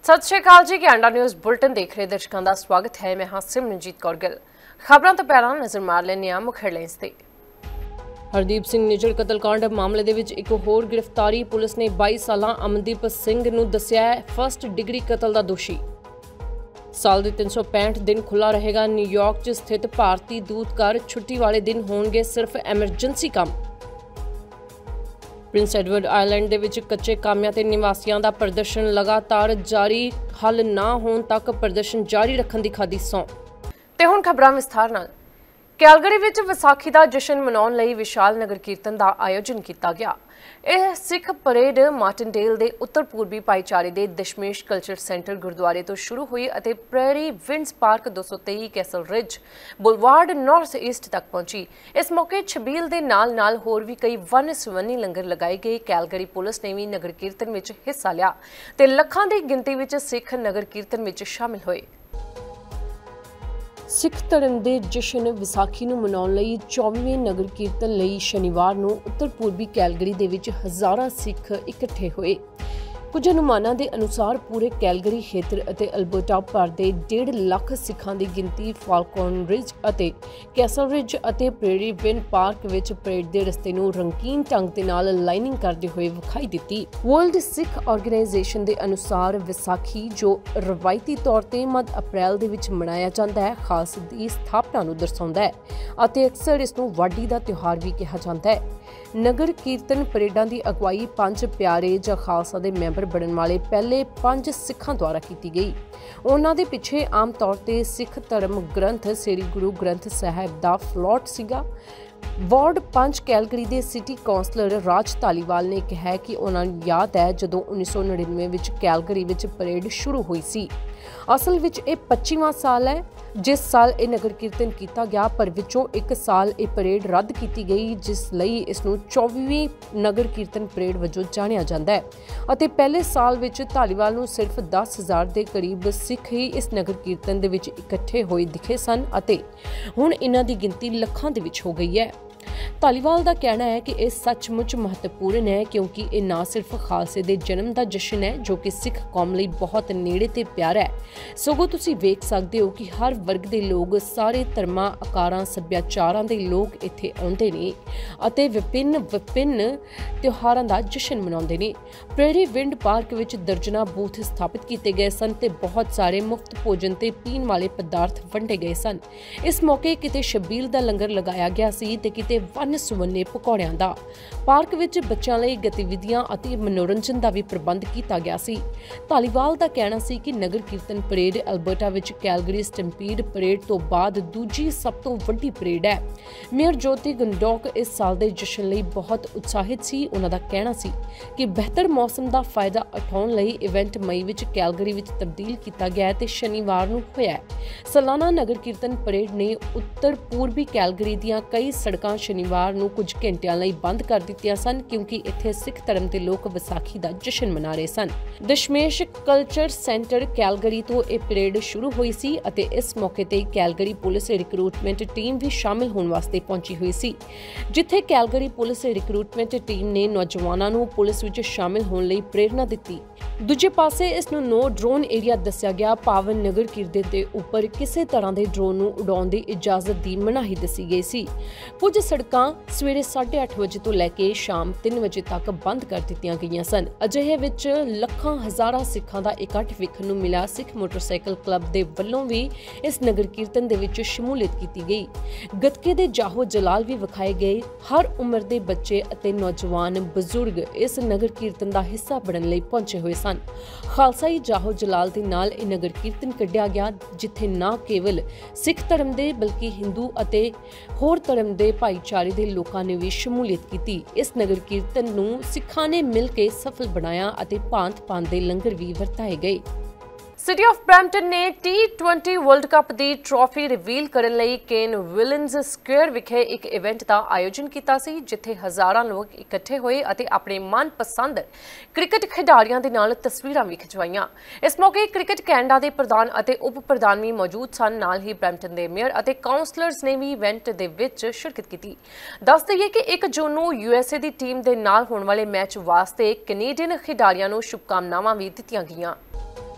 सत श्री अकाल जी। Canada news bulletin देख रहे दर्शकों का स्वागत है। मैं हाँ सिमरनजीत कौर गिल। खबरों तो पहला नज़र मार लेने आ मुख्य हेडलाइंस ते। हरदीप सिंह निजर कतलकांड मामले दे विच एक होर गिरफ्तारी। पुलिस ने 22 साल अमनदीप सिंह नूं दस्सिया फर्स्ट डिग्री कतल का दोषी। साल के 365 दिन खुला रहेगा न्यूयॉर्क च स्थित भारतीय दूतघर। छुट्टी वाले दिन होणगे सिर्फ एमरजेंसी काम। प्रिंस एडवर्ड आइलैंड दे विच कच्चे कामिਆਂ ते निवासियों का प्रदर्शन लगातार जारी। हल ना होने तक प्रदर्शन जारी रखने की खाधी सौं। ते हुण खबरां विस्तार नाल। कैलगरी विच विसाखी का जश्न मनाउण लई विशाल नगर कीर्तन का आयोजन किया गया। यह सिख परेड मार्टिनडेल के उत्तर पूर्वी भाईचारे के दशमेश कल्चर सेंटर गुरुद्वारे तो शुरू हुई और Prairie Winds Park 223 Castle Ridge Boulevard north east तक पहुंची। इस मौके छबील के नाल होर भी कई वन सवन्नी लंगर लगाए गए। कैलगरी पुलिस ने भी नगर कीर्तन में हिस्सा लिया ते लखां की गिनती में सिख नगर कीर्तन में शामिल हुए। सिख धर्म के जश्न विसाखी नूं मनाउण लई 24वें नगर कीर्तन लई शनिवार नूं उत्तर पूर्वी कैलगरी दे विच हज़ारां सिख इकट्ठे होए। कुछ अनुमानां दे अनुसार पूरे कैलगरी खेत्र अते अल्बर्टा भर दे 1.5 लाख सिखां दी गिनती फाल्कन रिज अते कैसल रिज अते प्रेरी विंड पार्क विच परेड दे रस्ते नूं रंगीन ढंग दे नाल लाइनिंग करदे होए विखाई दित्ती। वर्ल्ड सिख ऑर्गेनाइजेशन दे अनुसार विसाखी जो रवायती तौर ते मध्य अप्रैल दे विच मनाया जांदा है, खास दी स्थापना नूं दर्शाउंदा है अते अक्सर इस नूं वाढी दा त्योहार भी कहा जांदा है। नगर कीर्तन परेडां दी अगवाई 5 प्यारे जां खालसा दे मैंबर बनने वाले पहले 5 सिखां द्वारा की गई। उन्हां दे पिछे आम तौर ते सिख धर्म ग्रंथ श्री गुरु ग्रंथ साहिब दा फ्लॉट सीगा। वार्ड 5 कैलगरी के सिटी कौंसलर राज धालीवाल ने कहा है कि उन्हें याद है जदों 1999 विच कैलगरी विच परेड शुरू हुई सी। असल विच यह 25वां साल है जिस साल यह नगर कीर्तन किया गया, पर विचों एक साल यह परेड रद्द की गई जिस लई इसनूं 24वीं नगर कीर्तन परेड वजों जाणिया जांदा है अते पहले साल विच धालीवाल नूं सिर्फ 10,000 के करीब सिख ही इस नगर कीर्तन दे विच इकट्ठे होए दिखे सन अते हुण इन्हां दी गिनती लखां दे विच हो गई है। धालीवाल का कहना है कि यह सचमुच महत्वपूर्ण है क्योंकि ये न सिर्फ खालसे के जन्म का जश्न है जो कि सिख कौम लई बहुत नेड़े ते प्यारा है, सगों तुसी वेख सकते हो कि हर वर्ग के लोग, सारे धर्मां आकारां सभ्याचारां के लोग इत्थे आउंदे ने अते विभिन्न त्योहारां का जश्न मनाउंदे ने। प्रेरी विंड पार्क विच दर्जनां बूथ स्थापित किए गए सन ते बहुत सारे मुफ्त भोजन ते पीण वाले पदार्थ वंडे गए सन। इस मौके किते शबील का लंगर लगाया गया सी ते किते वन सुवन्ने पकौड़ियां दा। पार्क विच बच्चों लई गतिविधियां अते मनोरंजन का भी प्रबंध किया गया सी। धालीवाल का कहना सी कि नगर कीर्तन परेड अल्बर्टा विच कैलगरी स्टैंपीड परेड तो बाद दूजी सब तो वड्डी परेड है। मेयर ज्योति गंडोक इस साल के जश्न लई बहुत उत्साहित सी। उन्हां दा कहना सी कि बेहतर मौसम का फायदा उठाउण लई इवेंट मई विच कैलगरी विच तब्दील किया गया ते शनिवार नूं होया। सालाना नगर कीर्तन परेड ने उत्तर पूर्वी कैलगरी दीआं कई सड़कां शनिवार नूं कुछ घंटियां लई बंद कर दित्तियां सन क्योंकि इत्थे सिख धर्म के लोग विसाखी का जश्न मना रहे सन। दशमेश कल्चर सेंटर कैलगरी तो यह परेड शुरू हुई सी अते इस मौके ते कैलगरी पुलिस रिक्रूटमेंट टीम भी शामिल होने वास्ते पहुंची हुई सी, जिथे कैलगरी पुलिस रिक्रूटमेंट टीम ने नौजवानों नूं पुलिस विच शामिल होने लई प्रेरणा दित्ती। दूजे पासे इसनूं नो ड्रोन एरिया दस्सिया गया। पावन नगर कीर्तन के उपर किसी तरह के ड्रोन नूं उड़ाउण दी इजाजत की मनाही दसी गई सी। कुछ सड़कां सवेरे 8:30 बजे तो लैके शाम 3 बजे तक बंद कर दित्तियां गईयां सन। अजिहे विच लखां हज़ारां सिखां दा इकट्ठ वेखण नूं मिला। सिख मोटरसाइकिल क्लब दे वल्लों भी इस नगर कीर्तन दे विच शमूलियत की गई। गतके दे जाहो जलाल भी विखाए गए। हर उम्र के बच्चे अते नौजवान बजुर्ग इस नगर कीर्तन का हिस्सा बनने लई पहुंचे हुए सन। खालसाई जाहो जलाल दे नाल इह नगर कीर्तन कढ़िया गया जिथे न केवल सिख धर्म दे बल्कि हिंदू अते होर धर्म दे भाईचारे दे लोकां ने भी शमूलियत की। इस नगर कीर्तन नूं सिखां ने मिल के सफल बनाया अते भांत-भांत दे लंगर भी वरताए गए। सिटी ऑफ ब्रैम्पटन ने T20 वर्ल्ड कप की ट्रॉफी रिवील करने लई केन विलियम्स स्क्वेयर विखे एक इवेंट का आयोजन किया सी, जिथे हज़ारां लोग इकट्ठे होए अते अपने मनपसंद क्रिकेट खिडारियों के नाल तस्वीरां भी खिचवाइयां। इस मौके क्रिकेट कैनेडा के प्रधान अते उप प्रधान भी मौजूद सन। नाल ही ब्रैम्पटन के मेयर अते काउंसलर्स ने भी इवेंट दे विच शिरकत की। दस दईए कि 1 जून नूं USA की टीम के नाल होने वाले मैच वास्ते कैनेडियन खिडारियों नूं शुभकामनावां भी दित्तियां गईयां।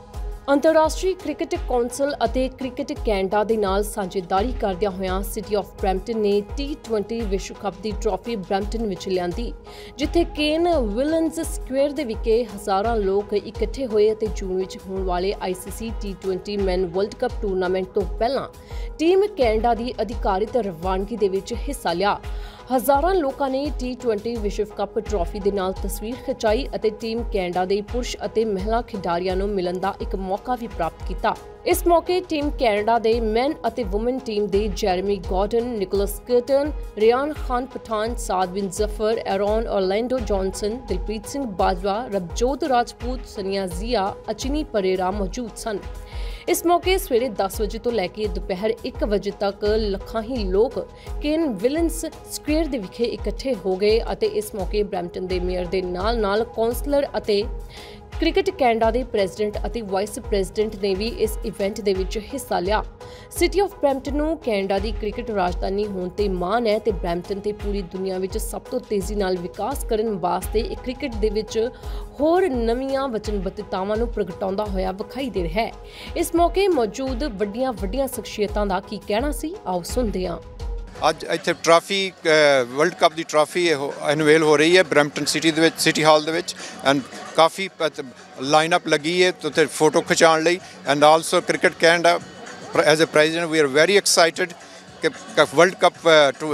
ਅੰਤਰਰਾਸ਼ਟਰੀ ਕ੍ਰਿਕਟ ਕੌਂਸਲ ਅਤੇ ਕ੍ਰਿਕਟ ਕੈਨੇਡਾ ਦੇ ਨਾਲ ਸਾਂਝੇਦਾਰੀ ਕਰਦਿਆਂ ਹੋਇਆਂ ਸਿਟੀ ਆਫ ਬਰੈਂਪਟਨ ਨੇ T20 ਵਿਸ਼ਵ ਕੱਪ ਦੀ ਟਰਾਫੀ ਬਰੈਂਪਟਨ ਵਿੱਚ ਲਿਆਂਦੀ, ਜਿੱਥੇ ਕੇਨ ਵਿਲਨਸ ਸਕੁਆਇਰ ਦੇ ਵਿਖੇ ਹਜ਼ਾਰਾਂ ਲੋਕ ਇਕੱਠੇ ਹੋਏ ਅਤੇ ਜੂਨ ਵਿੱਚ ਹੋਣ ਵਾਲੇ ICC T20 men world cup tournament ਤੋਂ ਪਹਿਲਾਂ ਟੀਮ ਕੈਨੇਡਾ ਦੀ ਅਧਿਕਾਰਿਤ ਰਵਾਨਗੀ ਦੇ ਵਿੱਚ ਹਿੱਸਾ ਲਿਆ। ਹਜ਼ਾਰਾਂ ਲੋਕਾਂ ਨੇ T20 ਵਿਸ਼ਵ ਕੱਪ ਟਰਾਫੀ ਦੇ ਨਾਲ ਤਸਵੀਰ ਖਿਚਾਈ ਅਤੇ ਟੀਮ ਕੈਨੇਡਾ ਦੇ ਪੁਰਸ਼ ਅਤੇ ਮਹਿਲਾ ਖਿਡਾਰੀਆਂ ਨੂੰ ਮਿਲਣ ਦਾ ਇੱਕ ਮੌਕਾ ਵੀ ਪ੍ਰਾਪਤ ਕੀਤਾ। ਇਸ ਮੌਕੇ ਟੀਮ ਕੈਨੇਡਾ ਦੇ ਮੈਨ ਅਤੇ ਵੂਮਨ ਟੀਮ ਦੇ Jeremy Gordon, Nicholas Kirton, Ryan Khan Pathan, ਸਾਦਵਿਨ Zafar, Aaron Orlando Johnson, Dilpreet Singh Bajwa, Rabjot Rajput, Sania Zia, Achini Perera ਮੌਜੂਦ ਸਨ। ਇਸ ਮੌਕੇ ਸਵੇਰੇ 10 ਵਜੇ ਤੋਂ ਲੈ ਕੇ ਦੁਪਹਿਰ 1 ਵਜੇ ਤੱਕ ਲੱਖਾਂ ਹੀ ਲੋਕ ਕੇਨ ਵਿਲਨਸ ਸਕੁਆਇਰ ਦੇ ਵਿਖੇ ਇਕੱਠੇ ਹੋ ਗਏ ਅਤੇ ਇਸ ਮੌਕੇ ਬਰੈਂਪਟਨ ਦੇ ਮੇਅਰ ਦੇ ਨਾਲ-ਨਾਲ ਕੌਂਸਲਰ ਅਤੇ ਕ੍ਰਿਕਟ ਕੈਨੇਡਾ ਦੇ ਪ੍ਰੈਜ਼ੀਡੈਂਟ ਅਤੇ ਵਾਈਸ ਪ੍ਰੈਜ਼ੀਡੈਂਟ ਨੇ ਵੀ ਇਸ ਇਵੈਂਟ ਦੇ ਵਿੱਚ ਹਿੱਸਾ ਲਿਆ। ਸਿਟੀ ਆਫ ਬਰੈਂਪਟਨ ਨੂੰ ਕੈਨੇਡਾ ਦੀ ਕ੍ਰਿਕਟ ਰਾਜਧਾਨੀ ਹੋਣ ਤੇ ਮਾਣ ਹੈ ਤੇ ਬਰੈਂਪਟਨ ਤੇ ਪੂਰੀ ਦੁਨੀਆ ਵਿੱਚ ਸਭ ਤੋਂ ਤੇਜ਼ੀ ਨਾਲ ਵਿਕਾਸ ਕਰਨ ਵਾਸਤੇ ਇਹ ਕ੍ਰਿਕਟ ਦੇ ਵਿੱਚ ਹੋਰ ਨਵੀਆਂ ਵਚਨਬੱਧਤਾਵਾਂ ਨੂੰ ਪ੍ਰਗਟਾਉਂਦਾ ਹੋਇਆ ਵਿਖਾਈ ਦੇ ਰਿਹਾ ਹੈ। ਇਸ ਮੌਕੇ ਮੌਜੂਦ ਵੱਡੀਆਂ ਸ਼ਖਸੀਅਤਾਂ ਦਾ ਕੀ ਕਹਿਣਾ ਸੀ, ਆਓ ਸੁਣਦੇ ਹਾਂ। ਅੱਜ ਇੱਥੇ ਟਰਾਫੀ ਵਰਲਡ ਕੱਪ ਦੀ ਟਰਾਫੀ ਅਨਵੇਲ ਹੋ ਰਹੀ ਹੈ ਬਰੈਂਪਟਨ ਸਿਟੀ ਦੇ ਵਿੱਚ, ਸਿਟੀ ਹਾਲ ਦੇ ਵਿੱਚ, ਐਂਡ ਕਾਫੀ ਲਾਈਨਅਪ ਲੱਗੀ ਹੈ ਉੱਥੇ ਫੋਟੋ ਖਿਚਾਉਣ ਲਈ। And also cricket Canada as a president we are very excited ਕਿ ਵਰਲਡ ਕੱਪ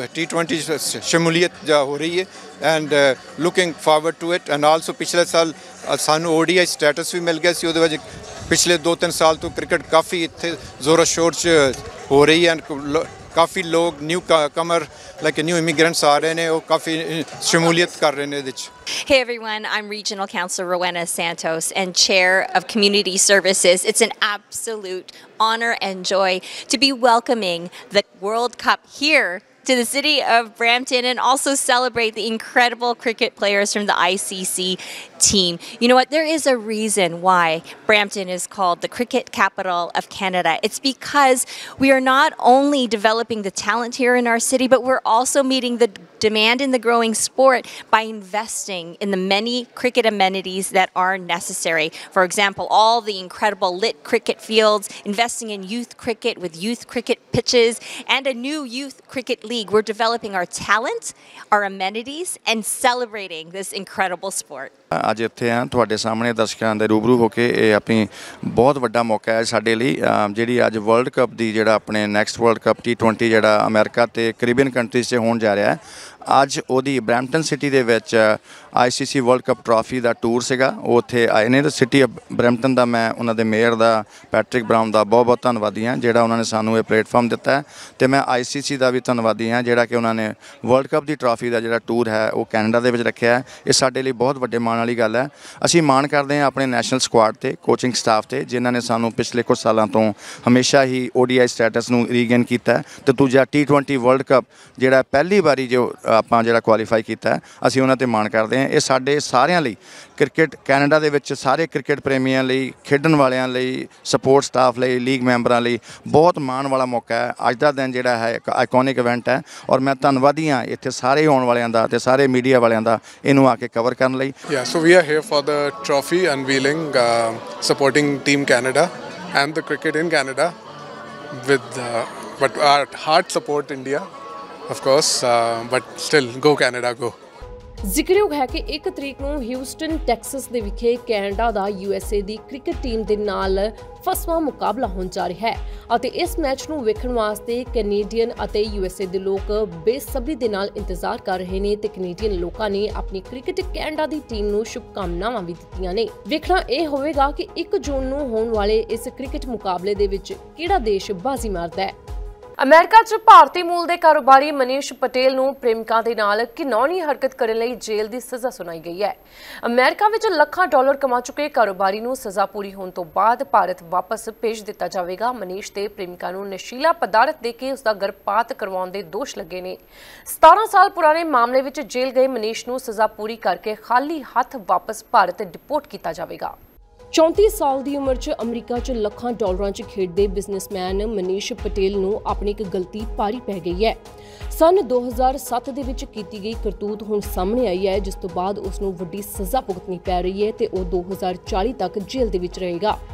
T20 ਸ਼ਮੂਲੀਅਤ ਹੋ ਰਹੀ ਹੈ and looking forward to it. And also ਪਿਛਲੇ ਸਾਲ ਸਾਨੂੰ ODI ਸਟੇਟਸ ਵੀ ਮਿਲ ਗਿਆ ਸੀ, ਉਹਦੇ ਵਿੱਚ ਪਿਛਲੇ 2-3 ਸਾਲ ਤੋਂ ਕ੍ਰਿਕਟ ਕਾਫੀ ਇੱਥੇ ਜ਼ੋਰ ਸ਼ੋਰ 'ਚ ਹੋ ਰਹੀ ਹੈ। ਕਾਫੀ ਲੋਕ newcomer like new immigrants ਆ ਰਹੇ ਨੇ, ਉਹ ਕਾਫੀ ਸ਼ਮੂਲੀਅਤ ਕਰ ਰਹੇ ਨੇ ਇਹਦੇ 'ਚ। Hey everyone, I'm Regional Councillor Rowena Santos and Chair of Community Services. It's an absolute honor and joy to be welcoming the World Cup here to the city of Brampton and also celebrate the incredible cricket players from the ICC team. You know what? There is a reason why Brampton is called the cricket capital of Canada. It's because we are not only developing the talent here in our city, but we're also meeting the demand in the growing sport by investing in the many cricket amenities that are necessary. For example, all the incredible lit cricket fields, investing in youth cricket with youth cricket pitches, and a new youth cricket league. We're developing our talent, our amenities, and celebrating this incredible sport. ਅੱਜ ਇੱਥੇ ਆ ਤੁਹਾਡੇ ਸਾਹਮਣੇ ਦਰਸ਼ਕਾਂ ਦੇ ਰੂਬਰੂ ਹੋ ਕੇ, ਇਹ ਆਪਣੀ ਬਹੁਤ ਵੱਡਾ ਮੌਕਾ ਹੈ ਸਾਡੇ ਲਈ, ਜਿਹੜੀ ਅੱਜ ਵਰਲਡ ਕੱਪ ਦੀ ਜਿਹੜਾ ਆਪਣੇ ਨੈਕਸਟ ਵਰਲਡ ਕੱਪ T20 ਜਿਹੜਾ ਅਮਰੀਕਾ ਤੇ ਕੈਰੀਬੀਅਨ ਕੰਟਰੀਜ਼ 'ਚ ਹੋਣ ਜਾ ਰਿਹਾ ਹੈ। ਅੱਜ ਉਹਦੀ ਬਰੈਂਪਟਨ ਸਿਟੀ ਦੇ ਵਿੱਚ ICC ਵਰਲਡ ਕੱਪ ਟਰਾਫੀ ਦਾ ਟੂਰ ਸੀਗਾ, ਉਹ ਉੱਥੇ ਆਏ ਨੇ। ਸਿਟੀ ਆਫ ਬਰੈਂਪਟਨ ਦਾ ਮੈਂ ਉਹਨਾਂ ਦੇ ਮੇਅਰ ਦਾ ਪੈਟਰਿਕ ਬਰਾਊਨ ਦਾ ਬਹੁਤ ਧੰਨਵਾਦੀ ਹਾਂ ਜਿਹੜਾ ਉਹਨਾਂ ਨੇ ਸਾਨੂੰ ਇਹ ਪਲੇਟਫਾਰਮ ਦਿੱਤਾ ਹੈ, ਅਤੇ ਮੈਂ ICC ਦਾ ਵੀ ਧੰਨਵਾਦੀ ਹਾਂ ਜਿਹੜਾ ਕਿ ਉਹਨਾਂ ਨੇ ਵਰਲਡ ਕੱਪ ਦੀ ਟਰਾਫੀ ਦਾ ਜਿਹੜਾ ਟੂਰ ਹੈ ਉਹ ਕੈਨੇਡਾ ਦੇ ਵਿੱਚ ਰੱਖਿਆ ਹੈ। ਇਹ ਸਾਡੇ ਲਈ ਬਹੁਤ ਵੱਡੇ ਮਾਣ ਵਾਲੀ ਗੱਲ ਹੈ। ਅਸੀਂ ਮਾਣ ਕਰਦੇ ਹਾਂ ਆਪਣੇ ਨੈਸ਼ਨਲ ਸਕੁਆਡ 'ਤੇ, ਕੋਚਿੰਗ ਸਟਾਫ 'ਤੇ, ਜਿਨ੍ਹਾਂ ਨੇ ਸਾਨੂੰ ਪਿਛਲੇ ਕੁਝ ਸਾਲਾਂ ਤੋਂ ਹਮੇਸ਼ਾ ਹੀ ODI ਸਟੇਟਸ ਨੂੰ ਰੀਗੇਨ ਕੀਤਾ ਅਤੇ ਦੂਜਾ T20 ਵਰਲਡ ਕੱਪ ਜਿਹੜਾ ਪਹਿਲੀ ਵਾਰੀ ਜੋ ਆਪਾਂ ਜਿਹੜਾ ਕੁਆਲੀਫਾਈ ਕੀਤਾ, ਅਸੀਂ ਉਹਨਾਂ 'ਤੇ ਮਾਣ ਕਰਦੇ ਹਾਂ। ਇਹ ਸਾਡੇ ਸਾਰਿਆਂ ਲਈ, ਕ੍ਰਿਕਟ ਕੈਨੇਡਾ ਦੇ ਵਿੱਚ ਸਾਰੇ ਕ੍ਰਿਕਟ ਪ੍ਰੇਮੀਆਂ ਲਈ, ਖੇਡਣ ਵਾਲਿਆਂ ਲਈ, ਸਪੋਰਟ ਸਟਾਫ ਲਈ, ਲੀਗ ਮੈਂਬਰਾਂ ਲਈ ਬਹੁਤ ਮਾਣ ਵਾਲਾ ਮੌਕਾ ਹੈ। ਅੱਜ ਦਾ ਦਿਨ ਜਿਹੜਾ ਹੈ ਇੱਕ ਆਈਕੋਨਿਕ ਇਵੈਂਟ ਹੈ ਔਰ ਮੈਂ ਧੰਨਵਾਦੀ ਹਾਂ ਇੱਥੇ ਸਾਰੇ ਆਉਣ ਵਾਲਿਆਂ ਦਾ ਅਤੇ ਸਾਰੇ ਮੀਡੀਆ ਵਾਲਿਆਂ ਦਾ ਇਹਨੂੰ ਆ ਕੇ ਕਵਰ ਕਰਨ ਲਈ। So we are here for the trophy unveiling, supporting Team Canada and the cricket in Canada with but our heart support India, of course, but still go Canada, go. ਜ਼ਿਕਰਯੋਗ ਹੈ ਕਿ 1 ਤਰੀਕ ਨੂੰ ਹਿਊਸਟਨ ਟੈਕਸਸ ਦੇ ਵਿਖੇ Canada ਦਾ USA ਦੀ cricket team ਦੇ ਨਾਲ ਫਸਵਾਂ ਮੁਕਾਬਲਾ ਹੋਣ ਜਾ ਰਿਹਾ ਹੈ ਅਤੇ ਇਸ ਮੈਚ ਨੂੰ ਵੇਖਣ ਵਾਸਤੇ ਕੈਨੇਡੀਅਨ ਅਤੇ USA ਦੇ ਲੋਕ ਬੇਸਬਰੀ ਦੇ ਨਾਲ ਇੰਤਜ਼ਾਰ ਕਰ ਰਹੇ ਨੇ ਤੇ ਕੈਨੇਡੀਅਨ ਲੋਕਾਂ ਨੇ ਆਪਣੀ ਕ੍ਰਿਕਟ ਕੈਨੇਡਾ ਦੀ ਟੀਮ ਨੂੰ ਸ਼ੁਭਕਾਮਨਾਵਾਂ ਵੀ ਦਿੱਤੀਆਂ ਨੇ। ਵੇਖਣਾ ਇਹ ਹੋਵੇਗਾ ਕਿ 1 ਜੂਨ ਨੂੰ ਹੋਣ ਵਾਲੇ ਇਸ ਕ੍ਰਿਕਟ ਮੁਕਾਬਲੇ ਦੇ ਵਿੱਚ ਕਿਹੜਾ ਦੇਸ਼ ਬਾਜ਼ੀ ਮਾਰਦਾ ਹੈ। ਅਮਰੀਕਾ 'ਚ ਭਾਰਤੀ ਮੂਲ ਦੇ ਕਾਰੋਬਾਰੀ ਮਨੀਸ਼ ਪਟੇਲ ਨੂੰ ਪ੍ਰੇਮਿਕਾ ਦੇ ਨਾਲ ਘਿਨੌਣੀ ਹਰਕਤ ਕਰਨ ਲਈ ਜੇਲ੍ਹ ਦੀ ਸਜ਼ਾ ਸੁਣਾਈ ਗਈ ਹੈ। ਅਮਰੀਕਾ ਵਿੱਚ ਲੱਖਾਂ ਡਾਲਰ ਕਮਾ ਚੁੱਕੇ ਕਾਰੋਬਾਰੀ ਨੂੰ ਸਜ਼ਾ ਪੂਰੀ ਹੋਣ ਤੋਂ ਬਾਅਦ ਭਾਰਤ ਵਾਪਸ ਭੇਜ ਦਿੱਤਾ ਜਾਵੇਗਾ। ਮਨੀਸ਼ ਤੇ ਪ੍ਰੇਮਿਕਾ ਨੂੰ ਨਸ਼ੀਲਾ ਪਦਾਰਥ ਦੇ ਕੇ ਉਸ ਦਾ ਗਰਭਪਾਤ ਕਰਵਾਉਣ ਦੇ ਦੋਸ਼ ਲੱਗੇ ਨੇ। 17 ਸਾਲ ਪੁਰਾਣੇ ਮਾਮਲੇ ਵਿੱਚ ਜੇਲ੍ਹ ਗਏ ਮਨੀਸ਼ ਨੂੰ ਸਜ਼ਾ ਪੂਰੀ ਕਰਕੇ ਖਾਲੀ ਹੱਥ ਵਾਪਸ ਭਾਰਤ ਡਿਪੋਰਟ ਕੀਤਾ ਜਾਵੇਗਾ। 34 ਸਾਲ ਦੀ ਉਮਰ 'ਚ ਅਮਰੀਕਾ 'ਚ ਲੱਖਾਂ ਡਾਲਰਾਂ 'ਚ ਖੇਡਦੇ ਬਿਜ਼ਨਸਮੈਨ ਮਨੀਸ਼ ਪਟੇਲ ਨੂੰ ਆਪਣੀ ਇੱਕ ਗਲਤੀ ਭਾਰੀ ਪੈ ਗਈ ਹੈ। ਸਨ 2007 ਦੇ ਵਿੱਚ ਕੀਤੀ ਗਈ ਕਰਤੂਤ ਹੁਣ ਸਾਹਮਣੇ ਆਈ ਹੈ, ਜਿਸ ਤੋਂ ਬਾਅਦ ਉਸ ਨੂੰ ਵੱਡੀ ਸਜ਼ਾ ਭੁਗਤਣੀ ਪੈ ਰਹੀ ਹੈ ਤੇ ਉਹ 2040 ਤੱਕ ਜੇਲ੍ਹ ਦੇ ਵਿੱਚ ਰਹੇਗਾ।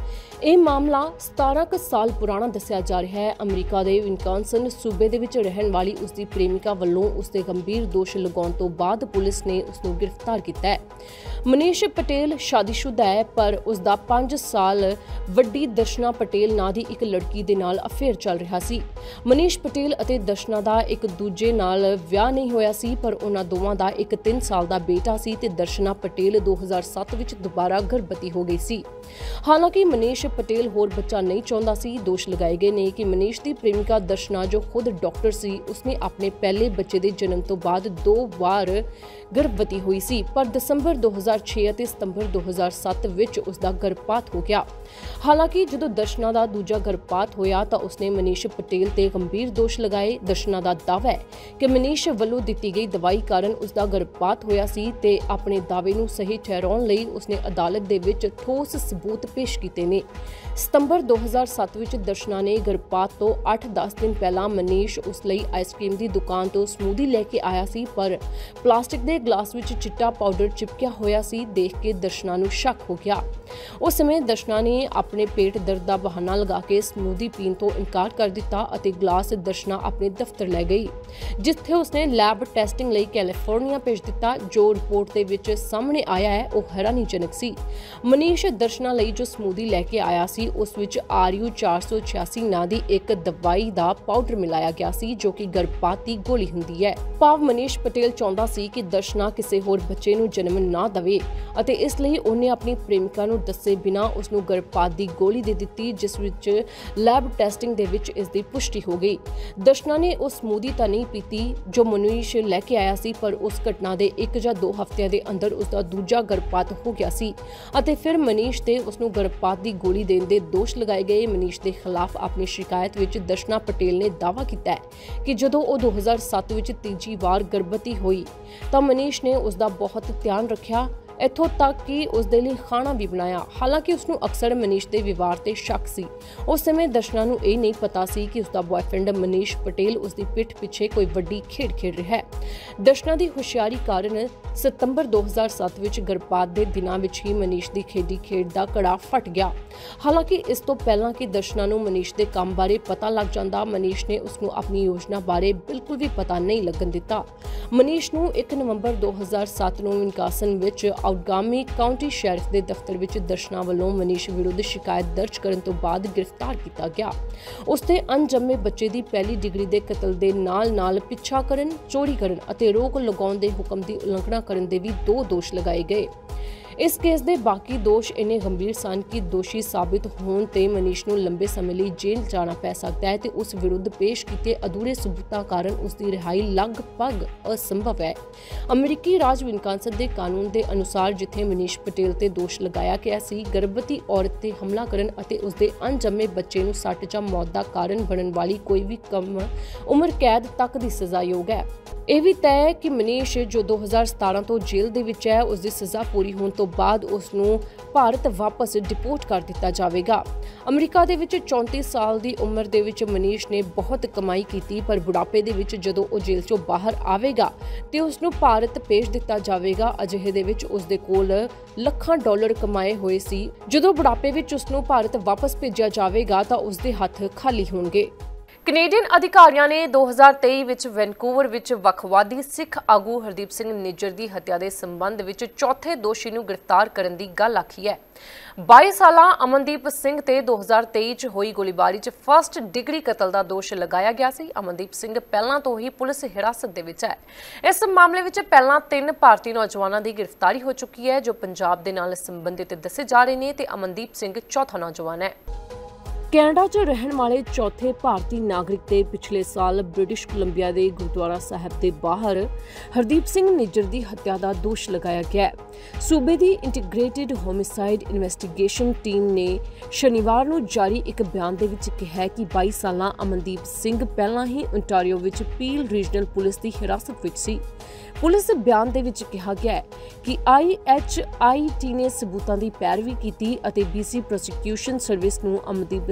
ਇਹ ਮਾਮਲਾ 17 ਕੁ ਸਾਲ ਪੁਰਾਣਾ ਦੱਸਿਆ ਜਾ ਰਿਹਾ ਹੈ। ਅਮਰੀਕਾ ਦੇ ਵਿਸਕੌਨਸਿਨ ਸੂਬੇ ਦੇ ਵਿੱਚ ਰਹਿਣ ਵਾਲੀ ਉਸ ਦੀ ਪ੍ਰੇਮਿਕਾ ਵੱਲੋਂ ਉਸ ਤੇ ਗੰਭੀਰ ਦੋਸ਼ ਲਗਾਉਣ ਤੋਂ ਬਾਅਦ ਪੁਲਿਸ ਨੇ ਉਸ ਨੂੰ ਗ੍ਰਿਫਤਾਰ ਕੀਤਾ ਹੈ। ਮਨੀਸ਼ ਪਟੇਲ ਸ਼ਾਦੀशुदा ਹੈ, ਪਰ ਉਸ ਦਾ 5 ਸਾਲ ਵੱਡੀ ਦਰਸ਼ਨਾ ਪਟੇਲ ਨਾਂ ਦੀ ਇੱਕ ਲੜਕੀ ਦੇ ਨਾਲ ਅਫੇਅਰ ਚੱਲ ਰਿਹਾ ਸੀ। ਮਨੀਸ਼ ਪਟੇਲ ਅਤੇ ਦਰਸ਼ਨਾ ਦਾ ਇੱਕ ਦੂਜੇ ਨਾਲ ਵਿਆਹ ਨਹੀਂ ਹੋਇਆ ਸੀ, ਪਰ ਉਹਨਾਂ ਦੋਵਾਂ ਦਾ ਇੱਕ 3 ਸਾਲ ਦਾ ਬੇਟਾ ਸੀ ਤੇ ਦਰਸ਼ਨਾ ਪਟੇਲ 2007 ਵਿੱਚ ਦੁਬਾਰਾ ਗਰਭਵਤੀ ਹੋ ਗਈ ਸੀ। ਹਾਲਾਂਕਿ ਮਨੀਸ਼ ਪਟੇਲ ਹੋਰ ਬੱਚਾ ਨਹੀਂ ਚਾਹੁੰਦਾ ਸੀ। ਦੋਸ਼ ਲਗਾਏ ਗਏ ਨੇ ਕਿ ਮਨੀਸ਼ ਦੀ ਪ੍ਰੇਮਿਕਾ ਦਰਸ਼ਨਾ, ਜੋ ਖੁਦ ਡਾਕਟਰ ਸੀ, ਉਸਨੇ ਆਪਣੇ ਪਹਿਲੇ ਬੱਚੇ ਦੇ ਜਨਮ ਤੋਂ ਬਾਅਦ 2 ਵਾਰ ਗਰਭਵਤੀ ਹੋਈ ਸੀ, ਪਰ ਦਸੰਬਰ 2006 ਅਤੇ ਸਤੰਬਰ 2007 ਵਿੱਚ ਉਸ ਦਾ ਗਰਭਪਾਤ ਹੋ ਗਿਆ। ਹਾਲਾਂਕਿ ਜਦੋਂ ਦਰਸ਼ਨਾ ਦਾ ਦੂਜਾ ਗਰਭਪਾਤ ਹੋਇਆ ਤਾਂ ਉਸਨੇ ਮਨੀਸ਼ ਪਟੇਲ ਤੇ ਗੰਭੀਰ ਦੋਸ਼ ਲਗਾਏ। ਦਰਸ਼ਨਾ ਦਾ ਦਾਅਵਾ ਹੈ ਕਿ ਮਨੀਸ਼ ਵੱਲੋਂ ਦਿੱਤੀ ਗਈ ਦਵਾਈ ਕਾਰਨ ਉਸ ਦਾ ਗਰਭਪਾਤ ਹੋਇਆ ਸੀ ਤੇ ਆਪਣੇ ਦਾਅਵੇ ਨੂੰ ਸਹੀ ਠਹਿਰਾਉਣ ਲਈ ਉਸਨੇ ਅਦਾਲਤ ਦੇ ਵਿੱਚ ਠੋਸ ਸਬੂਤ ਪੇਸ਼ ਕੀਤੇ ਨੇ। ਸਤੰਬਰ 2007 ਵਿੱਚ ਦਰਸ਼ਨਾ ਨੇ ਗਰਭਪਾਤ ਤੋਂ 8-10 ਦਿਨ ਪਹਿਲਾਂ ਮਨੀਸ਼ ਉਸ ਲਈ ਆਈਸਕ੍ਰੀਮ ਦੀ ਦੁਕਾਨ ਤੋਂ ਸਮੂਦੀ ਲੈ ਕੇ ਆਇਆ ਸੀ, ਪਰ ਪਲਾਸਟਿਕ ਦੇ ਗਲਾਸ ਵਿੱਚ ਚਿੱਟਾ ਪਾਊਡਰ ਚਿਪਕਿਆ ਹੋਇਆ ਸੀ। ਦੇਖ ਕੇ ਦਰਸ਼ਨਾ ਨੂੰ ਸ਼ੱਕ ਹੋ ਗਿਆ। ਉਸ ਸਮੇਂ ਦਰਸ਼ਨਾ ਨੇ ਆਪਣੇ ਪੇਟ ਦਰਦ ਦਾ ਬਹਾਨਾ ਲਗਾ ਕੇ ਸਮੂਦੀ ਪੀਣ ਤੋਂ ਇਨਕਾਰ ਕਰ ਦਿੱਤਾ ਅਤੇ ਗਲਾਸ ਦਰਸ਼ਨਾ ਆਪਣੇ ਦਫ਼ਤਰ ਲੈ ਗਈ, ਜਿੱਥੇ ਉਸਨੇ ਲੈਬ ਟੈਸਟਿੰਗ ਲਈ ਕੈਲੀਫੋਰਨੀਆ ਭੇਜ ਦਿੱਤਾ। ਜੋ ਰਿਪੋਰਟ ਦੇ ਵਿੱਚ ਸਾਹਮਣੇ ਆਇਆ ਹੈ ਉਹ ਹੈਰਾਨੀਜਨਕ ਸੀ। ਮਨੀਸ਼ ਦਰਸ਼ਨਾ ਲਈ ਜੋ ਸਮੂਦੀ ਲੈ ਕੇ ਆਇਆ ਸੀ ਉਸ ਵਿੱਚ RU 486 ਨਾਂ ਦੀ ਇੱਕ ਦਵਾਈ ਦਾ ਪਾਊਡਰ ਮਿਲਾਇਆ ਗਿਆ ਸੀ, ਜੋ ਕਿ ਗਰਭਪਾਤ ਦੀ ਗੋਲੀ ਹੁੰਦੀ ਹੈ। ਭਾਵ ਮਨੀਸ਼ ਪਟੇਲ ਚਾਹੁੰਦਾ ਸੀ ਕਿ ਦਰਸ਼ਨਾ ਕਿਸੇ ਹੋਰ ਬੱਚੇ ਨੂੰ ਜਨਮ ਨਾ ਦੇਵੇ ਅਤੇ ਇਸ ਲਈ ਉਹਨੇ ਆਪਣੀ ਪ੍ਰੇਮਿਕਾ ਨੂੰ ਦੱਸੇ ਬਿਨਾਂ ਉਸ ਨੂੰ ਗਰਭਪਾਤ ਦੀ ਗੋਲੀ ਦੇ ਦਿੱਤੀ, ਜਿਸ ਵਿੱਚ ਲੈਬ ਟੈਸਟਿੰਗ ਦੇ ਵਿੱਚ ਇਸ ਦੀ ਪੁਸ਼ਟੀ ਹੋ ਗਈ। ਦਰਸ਼ਨਾ ਨੇ ਉਹ ਸਮੂਦੀ ਤਾਂ ਨਹੀਂ ਪੀਤੀ ਜੋ ਮਨੀਸ਼ ਲੈ ਕੇ ਆਇਆ ਸੀ, ਪਰ ਉਸ ਘਟਨਾ ਦੇ 1 ਜਾਂ 2 ਹਫ਼ਤਿਆਂ ਦੇ ਅੰਦਰ ਉਸ ਦਾ ਦੂਜਾ ਗਰਭਪਾਤ ਹੋ ਗਿਆ ਸੀ ਅਤੇ ਫਿਰ ਮਨੀਸ਼ ਤੇ ਉਸ ਨੂੰ ਗਰਭਪਾਤ ਦੀ ਗੋਲੀ ਦੇਣ ਦੇ ਦੋਸ਼ ਲਗਾਏ ਗਏ। ਮਨੀਸ਼ ਦੇ ਖਿਲਾਫ ਆਪਣੀ ਸ਼ਿਕਾਇਤ ਵਿੱਚ ਦਰਸ਼ਨਾ ਪਟੇਲ ਨੇ ਦਾਅਵਾ ਕੀਤਾ ਹੈ ਕਿ ਜਦੋਂ ਉਹ 2007 ਵਿੱਚ ਤੀਜੀ ਵਾਰ ਗਰਭਵਤੀ ਹੋਈ ਤਾਂ ਮਨੀਸ਼ ਨੇ ਉਸ ਦਾ ਬਹੁਤ ਧਿਆਨ ਰੱਖਿਆ, ਇੱਥੋਂ ਤੱਕ ਕਿ ਉਸ ਦੇ ਲਈ ਖਾਣਾ ਵੀ ਬਣਾਇਆ। ਹਾਲਾਂਕਿ ਉਸ ਨੂੰ ਅਕਸਰ ਮਨੀਸ਼ ਦੇ ਵਿਵਹਾਰ ਤੇ ਸ਼ੱਕ ਸੀ। ਉਸ ਸਮੇਂ ਦਰਸ਼ਨਾ ਨੂੰ ਇਹ ਨਹੀਂ ਪਤਾ ਸੀ ਕਿ ਉਸ ਦਾ ਬॉयਫ੍ਰੈਂਡ ਮਨੀਸ਼ ਪਟੇਲ ਉਸ ਦੀ ਪਿੱਠ ਪਿੱਛੇ ਕੋਈ ਵੱਡੀ ਖੇਡ ਖੇਡ ਰਿਹਾ ਹੈ। ਦਰਸ਼ਨਾ ਦੀ ਹੁਸ਼ਿਆਰੀ ਕਾਰਨ ਸਤੰਬਰ 2007 ਵਿੱਚ ਗਰਭਪਾਤ ਦੇ ਦਿਨਾਂ ਵਿੱਚ ਹੀ ਮਨੀਸ਼ ਦੀ ਖੇਡੀ ਖੇਡ ਦਾ ਕੜਾ ਫਟ ਗਿਆ। ਹਾਲਾਂਕਿ ਇਸ ਤੋਂ ਪਹਿਲਾਂ ਕਿ ਦਰਸ਼ਨਾ ਨੂੰ ਮਨੀਸ਼ ਦੇ ਕੰਮ ਬਾਰੇ ਪਤਾ ਲੱਗ ਜਾਂਦਾ, ਮਨੀਸ਼ ਨੇ ਉਸ ਨੂੰ ਆਪਣੀ ਯੋਜਨਾ ਬਾਰੇ ਬਿਲਕੁਲ ਵੀ ਪਤਾ ਨਹੀਂ ਲੱਗਣ ਦਿੱਤਾ। ਮਨੀਸ਼ ਨੂੰ 1 ਨਵੰਬਰ 2007 ਨੂੰ ਵਿਸਕੌਨਸਿਨ ਵਿੱਚ ਆਊਟਗਾਮੀ ਕਾਉਂਟੀ ਸ਼ੈਰਿਫ ਦੇ ਦਫ਼ਤਰ ਵਿੱਚ ਦਰਸ਼ਨਾ ਵੱਲੋਂ ਮਨੀਸ਼ ਵਿਰੁੱਧ ਸ਼ਿਕਾਇਤ ਦਰਜ ਕਰਨ ਤੋਂ ਬਾਅਦ ਗ੍ਰਿਫਤਾਰ ਕੀਤਾ ਗਿਆ। ਉਸ ਤੇ ਅਣਜੰਮੇ ਬੱਚੇ ਦੀ ਪਹਿਲੀ ਡਿਗਰੀ ਦੇ ਕਤਲ ਦੇ ਨਾਲ-ਨਾਲ ਪਿੱਛਾ ਕਰਨ, ਚੋਰੀ ਕਰਨ ਅਤੇ ਰੋਕ ਲਗਾਉਣ ਦੇ ਹੁਕਮ ਦੀ ਉਲੰਘਣਾ ਕਰਨ ਦੇ ਵੀ 2 ਦੋਸ਼ ਲਗਾਏ ਗਏ। ਇਸ ਕੇਸ ਦੇ ਬਾਕੀ ਦੋਸ਼ ਇੰਨੇ ਗੰਭੀਰ ਸਨ ਕਿ ਦੋਸ਼ੀ ਸਾਬਿਤ ਹੋਣ ਤੇ ਮਨੀਸ਼ ਨੂੰ ਲੰਬੇ ਸਮੇਂ ਲਈ ਜੇਲ੍ਹ ਜਾਣਾ ਪੈ ਸਕਦਾ ਹੈ ਤੇ ਉਸ ਵਿਰੁੱਧ ਪੇਸ਼ ਕੀਤੇ ਅਧੂਰੇ ਸਬੂਤਾਂ ਕਾਰਨ ਉਸ ਦੀ ਰਿਹਾਈ ਲਗਭਗ ਅਸੰਭਵ ਹੈ। ਅਮਰੀਕੀ ਰਾਜ ਵਿਸਕੌਨਸਿਨ ਦੇ ਕਾਨੂੰਨ ਦੇ ਅਨੁਸਾਰ, ਜਿੱਥੇ ਮਨੀਸ਼ ਪਟੇਲ ਤੇ ਦੋਸ਼ ਲਗਾਇਆ ਗਿਆ ਸੀ ਗਰਭਵਤੀ ਔਰਤ ਤੇ ਹਮਲਾ ਕਰਨ ਅਤੇ ਉਸ ਦੇ ਅਣਜੰਮੇ ਬੱਚੇ ਨੂੰ ਸੱਟ ਜਾਂ ਮੌਤ ਦਾ ਕਾਰਨ ਬਣਨ ਵਾਲੀ ਕੋਈ ਵੀ ਕੰਮ ਉਮਰ ਕੈਦ ਤੱਕ ਦੀ ਸਜ਼ਾਯੋਗ ਹੈ। ਇਹ ਵੀ ਤੈਅ ਹੈ ਕਿ ਮਨੀਸ਼ ਜੋ 2017 ਤੋਂ ਜੇਲ੍ਹ ਦੇ ਵਿੱਚ ਹੈ, ਉਸ ਦੀ ਸਜ਼ਾ ਪੂਰੀ ਹੋਣ ਤੋਂ ਬਾਅਦ ਉਸ ਨੂੰ ਭਾਰਤ ਵਾਪਸ ਡਿਪੋਰਟ ਕਰ ਦਿੱਤਾ ਜਾਵੇਗਾ। ਅਮਰੀਕਾ ਦੇ ਵਿੱਚ 34 ਸਾਲ ਦੀ ਉਮਰ ਦੇ ਵਿੱਚ ਮਨੀਸ਼ ਨੇ ਬਹੁਤ ਕਮਾਈ ਕੀਤੀ, ਪਰ ਬੁਢਾਪੇ ਦੇ ਵਿੱਚ ਜਦੋਂ ਉਹ ਜੇਲ੍ਹ ਚੋਂ ਬਾਹਰ ਆਵੇਗਾ ਤੇ ਉਸ ਨੂੰ ਭਾਰਤ ਭੇਜ ਦਿੱਤਾ ਜਾਵੇਗਾ। ਅਜਿਹੇ ਦੇ ਵਿੱਚ ਉਸ ਦੇ ਕੋਲ ਲੱਖਾਂ ਡਾਲਰ ਕਮਾਏ ਹੋਏ ਸੀ। ਜਦੋਂ ਬੁਢਾਪੇ ਵਿੱਚ ਉਸ ਨੂੰ ਭਾਰਤ ਵਾਪਸ ਭੇਜਿਆ ਜਾਵੇਗਾ ਤਾਂ ਉਸ ਦੇ ਹੱਥ ਖਾਲੀ ਹੋਣਗੇ। ਕੈਨੇਡੀਅਨ ਅਧਿਕਾਰੀਆਂ ਨੇ 2023 ਵਿੱਚ ਵੈਨਕੂਵਰ ਵਿੱਚ ਵੱਖਵਾਦੀ ਸਿੱਖ ਆਗੂ ਹਰਦੀਪ ਸਿੰਘ ਨਿੱਜਰ ਦੀ ਹੱਤਿਆ ਦੇ ਸੰਬੰਧ ਵਿੱਚ ਚੌਥੇ ਦੋਸ਼ੀ ਨੂੰ ਗ੍ਰਿਫਤਾਰ ਕਰਨ ਦੀ ਗੱਲ ਆਖੀ ਹੈ। 22 ਸਾਲਾ ਅਮਨਦੀਪ ਸਿੰਘ ਤੇ 2023 ਚ ਹੋਈ ਗੋਲੀਬਾਰੀ ਚ ਫਸਟ ਡਿਗਰੀ ਕਤਲ ਦਾ ਦੋਸ਼ ਲਗਾਇਆ ਗਿਆ ਸੀ। ਅਮਨਦੀਪ ਸਿੰਘ ਪਹਿਲਾਂ ਤੋਂ ਹੀ ਪੁਲਿਸ ਹਿਰਾਸਤ ਦੇ ਵਿੱਚ ਹੈ। ਇਸ ਮਾਮਲੇ ਵਿੱਚ ਪਹਿਲਾਂ 3 ਭਾਰਤੀ ਨੌਜਵਾਨਾਂ ਦੀ ਗ੍ਰਿਫਤਾਰੀ ਹੋ ਚੁੱਕੀ ਹੈ, ਜੋ ਪੰਜਾਬ ਦੇ ਨਾਲ ਸੰਬੰਧਿਤ ਦੱਸੇ ਜਾ ਰਹੇ ਨੇ ਤੇ ਅਮਨਦੀਪ ਸਿੰਘ ਚੌਥਾ ਨੌਜਵਾਨ ਹੈ। ਕੈਨੇਡਾ 'ਚ ਰਹਿਣ ਵਾਲੇ ਚੌਥੇ ਭਾਰਤੀ ਨਾਗਰਿਕ ਤੇ ਪਿਛਲੇ ਸਾਲ ਬ੍ਰਿਟਿਸ਼ ਕੋਲੰਬੀਆ ਦੇ ਗੁਰਦੁਆਰਾ ਸਾਹਿਬ ਦੇ ਬਾਹਰ ਹਰਦੀਪ ਸਿੰਘ ਨਿੱਜਰ ਦੀ ਹੱਤਿਆ ਦਾ ਦੋਸ਼ ਲਗਾਇਆ ਗਿਆ ਹੈ। ਸੂਬੇ ਦੀ ਇੰਟੀਗ੍ਰੇਟਿਡ ਹੋਮਿਸਾਈਡ ਇਨਵੈਸਟੀਗੇਸ਼ਨ ਟੀਮ ਨੇ ਸ਼ਨੀਵਾਰ ਨੂੰ ਜਾਰੀ ਇੱਕ ਬਿਆਨ ਦੇ ਵਿੱਚ ਕਿਹਾ ਕਿ 22 ਸਾਲਾ ਅਮਨਦੀਪ ਸਿੰਘ ਪਹਿਲਾਂ ਹੀ ਓਨਟਾਰੀਓ ਵਿੱਚ ਪੀਲ ਰੀਜਨਲ ਪੁਲਿਸ ਦੀ ਹਿਰਾਸਤ ਵਿੱਚ ਸੀ। ਪੁਲਿਸ ਬਿਆਨ ਦੇ ਵਿੱਚ ਕਿਹਾ ਗਿਆ ਹੈ ਕਿ IHIT ਨੇ ਸਬੂਤਾਂ ਦੀ ਪੈਰਵੀ ਕੀਤੀ ਅਤੇ BC ਪ੍ਰੋਸੀਕਿਊਸ਼ਨ ਸਰਵਿਸ ਨੂੰ ਅਮਨਦੀਪ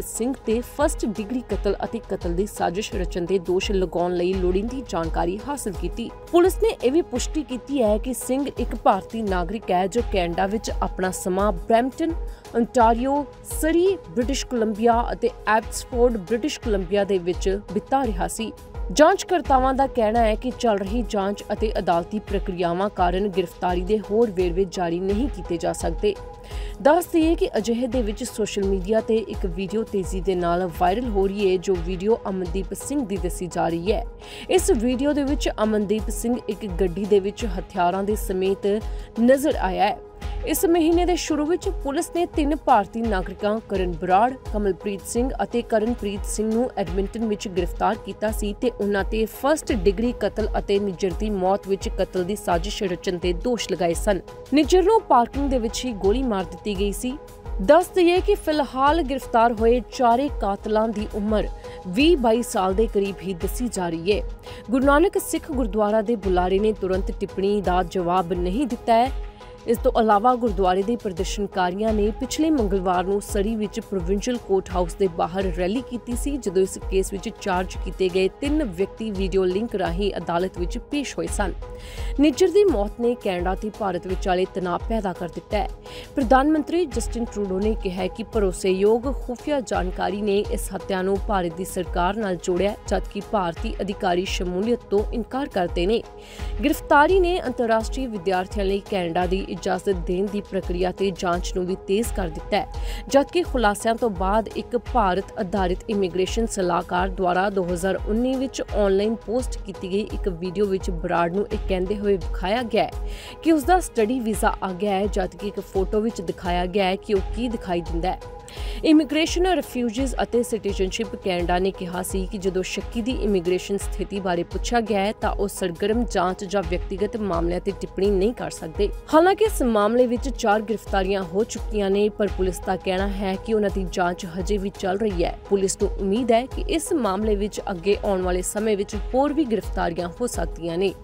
ਸਿੰਘ ਤੇ ਫਸਟ ਡਿਗਰੀ ਕਤਲ ਅਤੇ ਕਤਲ ਦੀ ਸਾਜ਼ਿਸ਼ ਰਚਣ ਦੇ ਦੋਸ਼ ਲਗਾਉਣ ਲਈ ਲੋੜੀਂਦੀ ਜਾਣਕਾਰੀ ਹਾਸਲ ਕੀਤੀ। ਪੁਲਿਸ ਨੇ ਇਹ ਵੀ ਪੁਸ਼ਟੀ ਕੀਤੀ ਹੈ ਕਿ ਸਿੰਘ ਇੱਕ ਭਾਰਤੀ ਨਾਗਰਿਕ ਹੈ ਜੋ ਕੈਨੇਡਾ ਵਿੱਚ ਆਪਣਾ ਸਮਾਂ Brampton, ontario, Surrey, British Columbia ਅਤੇ ਐਬਸਫੋਰਡ, ਬ੍ਰਿਟਿਸ਼ ਕੋਲੰਬੀਆ ਦੇ ਵਿੱਚ ਬਿਤਾ ਰਿਹਾ ਸੀ। ਜਾਂਚਕਰਤਾਵਾਂ ਦਾ ਕਹਿਣਾ ਹੈ ਕਿ ਚੱਲ ਰਹੀ ਜਾਂਚ ਅਤੇ ਅਦਾਲਤੀ ਪ੍ਰਕਿਰਿਆਵਾਂ ਕਾਰਨ ਗ੍ਰਿਫਤਾਰੀ ਦੇ ਹੋਰ ਵੇਰਵੇ ਜਾਰੀ ਨਹੀਂ ਕੀਤੇ ਜਾ ਸਕਦੇ। ਦੱਸ ਦਈਏ ਕਿ ਅਜਿਹੇ ਦੇ ਵਿੱਚ ਸੋਸ਼ਲ ਮੀਡੀਆ ਤੇ ਇੱਕ ਵੀਡੀਓ ਤੇਜ਼ੀ ਦੇ ਨਾਲ ਵਾਇਰਲ ਹੋ ਰਹੀ ਹੈ ਜੋ ਵੀਡੀਓ ਅਮਨਦੀਪ ਸਿੰਘ ਦੀ ਦੱਸੀ ਜਾ ਰਹੀ ਹੈ। ਇਸ ਵੀਡੀਓ ਦੇ ਵਿੱਚ ਅਮਨਦੀਪ ਸਿੰਘ ਇੱਕ ਗੱਡੀ ਦੇ ਵਿੱਚ ਹਥਿਆਰਾਂ ਦੇ ਸਮੇਤ ਨਜ਼ਰ ਆਇਆ ਹੈ। ਇਸ ਮਹੀਨੇ ਦੇ ਸ਼ੁਰੂ ਵਿੱਚ ਪੁਲਿਸ ਨੇ 3 ਭਾਰਤੀ ਨਾਗਰਿਕਾਂ ਕਰਨ ਬਰਾੜ, ਕਮਲਪ੍ਰੀਤ ਸਿੰਘ ਅਤੇ ਕਰਨਪ੍ਰੀਤ ਸਿੰਘ ਨੂੰ ਐਡਮਿੰਟਨ ਵਿੱਚ ਗ੍ਰਿਫਤਾਰ ਕੀਤਾ ਸੀ ਤੇ ਉਹਨਾਂ ਤੇ ਫਸਟ ਡਿਗਰੀ ਕਤਲ ਅਤੇ ਨਿੱਜਰ ਦੀ ਮੌਤ ਵਿੱਚ ਕਤਲ ਦੀ ਸਾਜ਼ਿਸ਼ ਰਚਣ ਦੇ ਦੋਸ਼ ਲਗਾਏ ਸਨ। ਨਿੱਜਰ ਨੂੰ ਪਾਰਕਿੰਗ ਦੇ ਵਿੱਚ ਹੀ ਗੋਲੀ ਮਾਰ ਦਿੱਤੀ ਗਈ ਸੀ। ਦੱਸ ਦਈਏ ਕਿ ਫਿਲਹਾਲ ਗ੍ਰਿਫਤਾਰ ਹੋਏ ਚਾਰੇ ਕਾਤਲਾਂ ਦੀ ਉਮਰ 20-22 ਸਾਲ ਦੇ ਕਰੀਬ ਹੀ ਦੱਸੀ ਜਾ ਰਹੀ ਹੈ। ਗੁਰੂ ਨਾਨਕ ਸਿੱਖ ਗੁਰਦੁਆਰਾ ਦੇ ਬੁਲਾਰੇ ਨੇ ਤੁਰੰਤ ਟਿੱਪਣੀ ਦਾ ਜਵਾਬ ਨਹੀਂ ਦਿੱਤਾ ਹੈ। ਇਸ ਤੋਂ ਇਲਾਵਾ ਗੁਰਦੁਆਰੇ ਦੇ ਪ੍ਰਦਰਸ਼ਨਕਾਰੀਆਂ ਨੇ ਪਿਛਲੇ ਮੰਗਲਵਾਰ ਨੂੰ ਸਰੀ ਵਿੱਚ ਪ੍ਰੋਵਿੰਸ਼ੀਅਲ ਕੋਰਟ ਹਾਊਸ ਦੇ ਬਾਹਰ ਰੈਲੀ ਕੀਤੀ ਸੀ ਜਦੋਂ ਇਸ ਕੇਸ ਵਿੱਚ ਚਾਰਜ ਕੀਤੇ ਗਏ 3 ਵਿਅਕਤੀ ਵੀਡੀਓ ਲਿੰਕ ਰਾਹੀਂ ਅਦਾਲਤ ਵਿੱਚ ਪੇਸ਼ ਹੋਏ ਸਨ। ਨਿੱਜਰ ਦੀ ਮੌਤ ਨੇ ਕੈਨੇਡਾ ਤੇ ਭਾਰਤ ਵਿਚਾਲੇ ਤਣਾਅ ਪੈਦਾ ਕਰ ਦਿੱਤਾ ਹੈ। ਪ੍ਰਧਾਨ ਮੰਤਰੀ ਜਸਟਿਨ ਟਰੂਡੋ ਨੇ ਕਿਹਾ ਹੈ ਕਿ ਭਰੋਸੇਯੋਗ ਖੁਫੀਆ ਜਾਣਕਾਰੀ ਨੇ ਇਸ ਹੱਤਿਆ ਨੂੰ ਭਾਰਤ ਦੀ ਸਰਕਾਰ ਨਾਲ ਜੋੜਿਆ ਜਦਕਿ ਭਾਰਤੀ ਅਧਿਕਾਰੀ ਸ਼ਮੂਲੀਅਤ ਤੋਂ ਇਨਕਾਰ ਕਰਦੇ ਨੇ। ਗ੍ਰਿਫਤਾਰੀ ਨੇ ਅੰਤਰਰਾਸ਼ਟਰੀ ਵਿਦਿਆਰਥੀਆਂ ਲਈ ਕੈਨੇਡਾ ਦੀ ਇਜਾਜ਼ਤ ਦੇਣ ਦੀ ਪ੍ਰਕਿਰਿਆ ਤੇ ਜਾਂਚ ਨੂੰ ਵੀ ਤੇਜ਼ ਕਰ ਦਿੱਤਾ ਹੈ ਜਦਕਿ ਖੁਲਾਸਿਆਂ ਤੋਂ ਬਾਅਦ ਇੱਕ ਭਾਰਤ ਆਧਾਰਿਤ ਇਮੀਗ੍ਰੇਸ਼ਨ ਸਲਾਹਕਾਰ ਦੁਆਰਾ 2019 ਵਿੱਚ ਆਨਲਾਈਨ ਪੋਸਟ ਕੀਤੀ ਗਈ ਇੱਕ ਵੀਡੀਓ ਵਿੱਚ ਬਰਾੜ ਨੂੰ ਇਹ ਕਹਿੰਦੇ ਹੋਏ ਵਿਖਾਇਆ ਗਿਆ ਹੈ ਕਿ ਉਸ ਦਾ ਸਟੱਡੀ ਵੀਜ਼ਾ ਆ ਗਿਆ ਹੈ ਜਦਕਿ ਇੱਕ ਫੋਟੋ ਵਿੱਚ ਦਿਖਾਇਆ ਗਿਆ ਹੈ ਕਿ ਉਹ ਕੀ ਦਿਖਾਈ ਦਿੰਦਾ ਹੈ। ਇਮੀਗ੍ਰੇਸ਼ਨ, ਰਿਫਿਊਜੀਜ਼ ਅਤੇ ਸਿਟੀਜ਼ਨਸ਼ਿਪ ਕੈਨੇਡਾ ਨੇ ਕਿਹਾ ਸੀ ਕਿ ਜਦੋਂ ਸ਼ੱਕੀ ਦੀ ਇਮੀਗ੍ਰੇਸ਼ਨ ਸਥਿਤੀ ਬਾਰੇ ਪੁੱਛਿਆ ਗਿਆ ਹੈ ਤਾਂ ਉਹ ਸਰਗਰਮ ਜਾਂਚ ਜਾਂ ਵਿਅਕਤੀਗਤ ਮਾਮਲਿਆਂ ਤੇ ਟਿੱਪਣੀ ਨਹੀਂ ਕਰ ਸਕਦੇ। ਹਾਲਾਂਕਿ ਇਸ ਮਾਮਲੇ ਵਿੱਚ 4 ਗ੍ਰਿਫਤਾਰੀਆਂ ਹੋ ਚੁੱਕੀਆਂ ਨੇ ਪਰ ਪੁਲਿਸ ਦਾ ਕਹਿਣਾ ਹੈ ਕਿ ਉਹਨਾਂ ਦੀ ਜਾਂਚ ਹਜੇ ਵੀ ਚੱਲ ਰਹੀ ਹੈ। ਪੁਲਿਸ ਨੂੰ ਉਮੀਦ ਹੈ ਕਿ ਇਸ ਮਾਮਲੇ ਵਿੱਚ ਅੱਗੇ ਆਉਣ ਵਾਲੇ ਸਮੇਂ ਵਿੱਚ ਹੋਰ ਵੀ ਗ੍ਰਿਫਤਾਰੀਆਂ ਹੋ ਸਕਦੀਆਂ ਨੇ।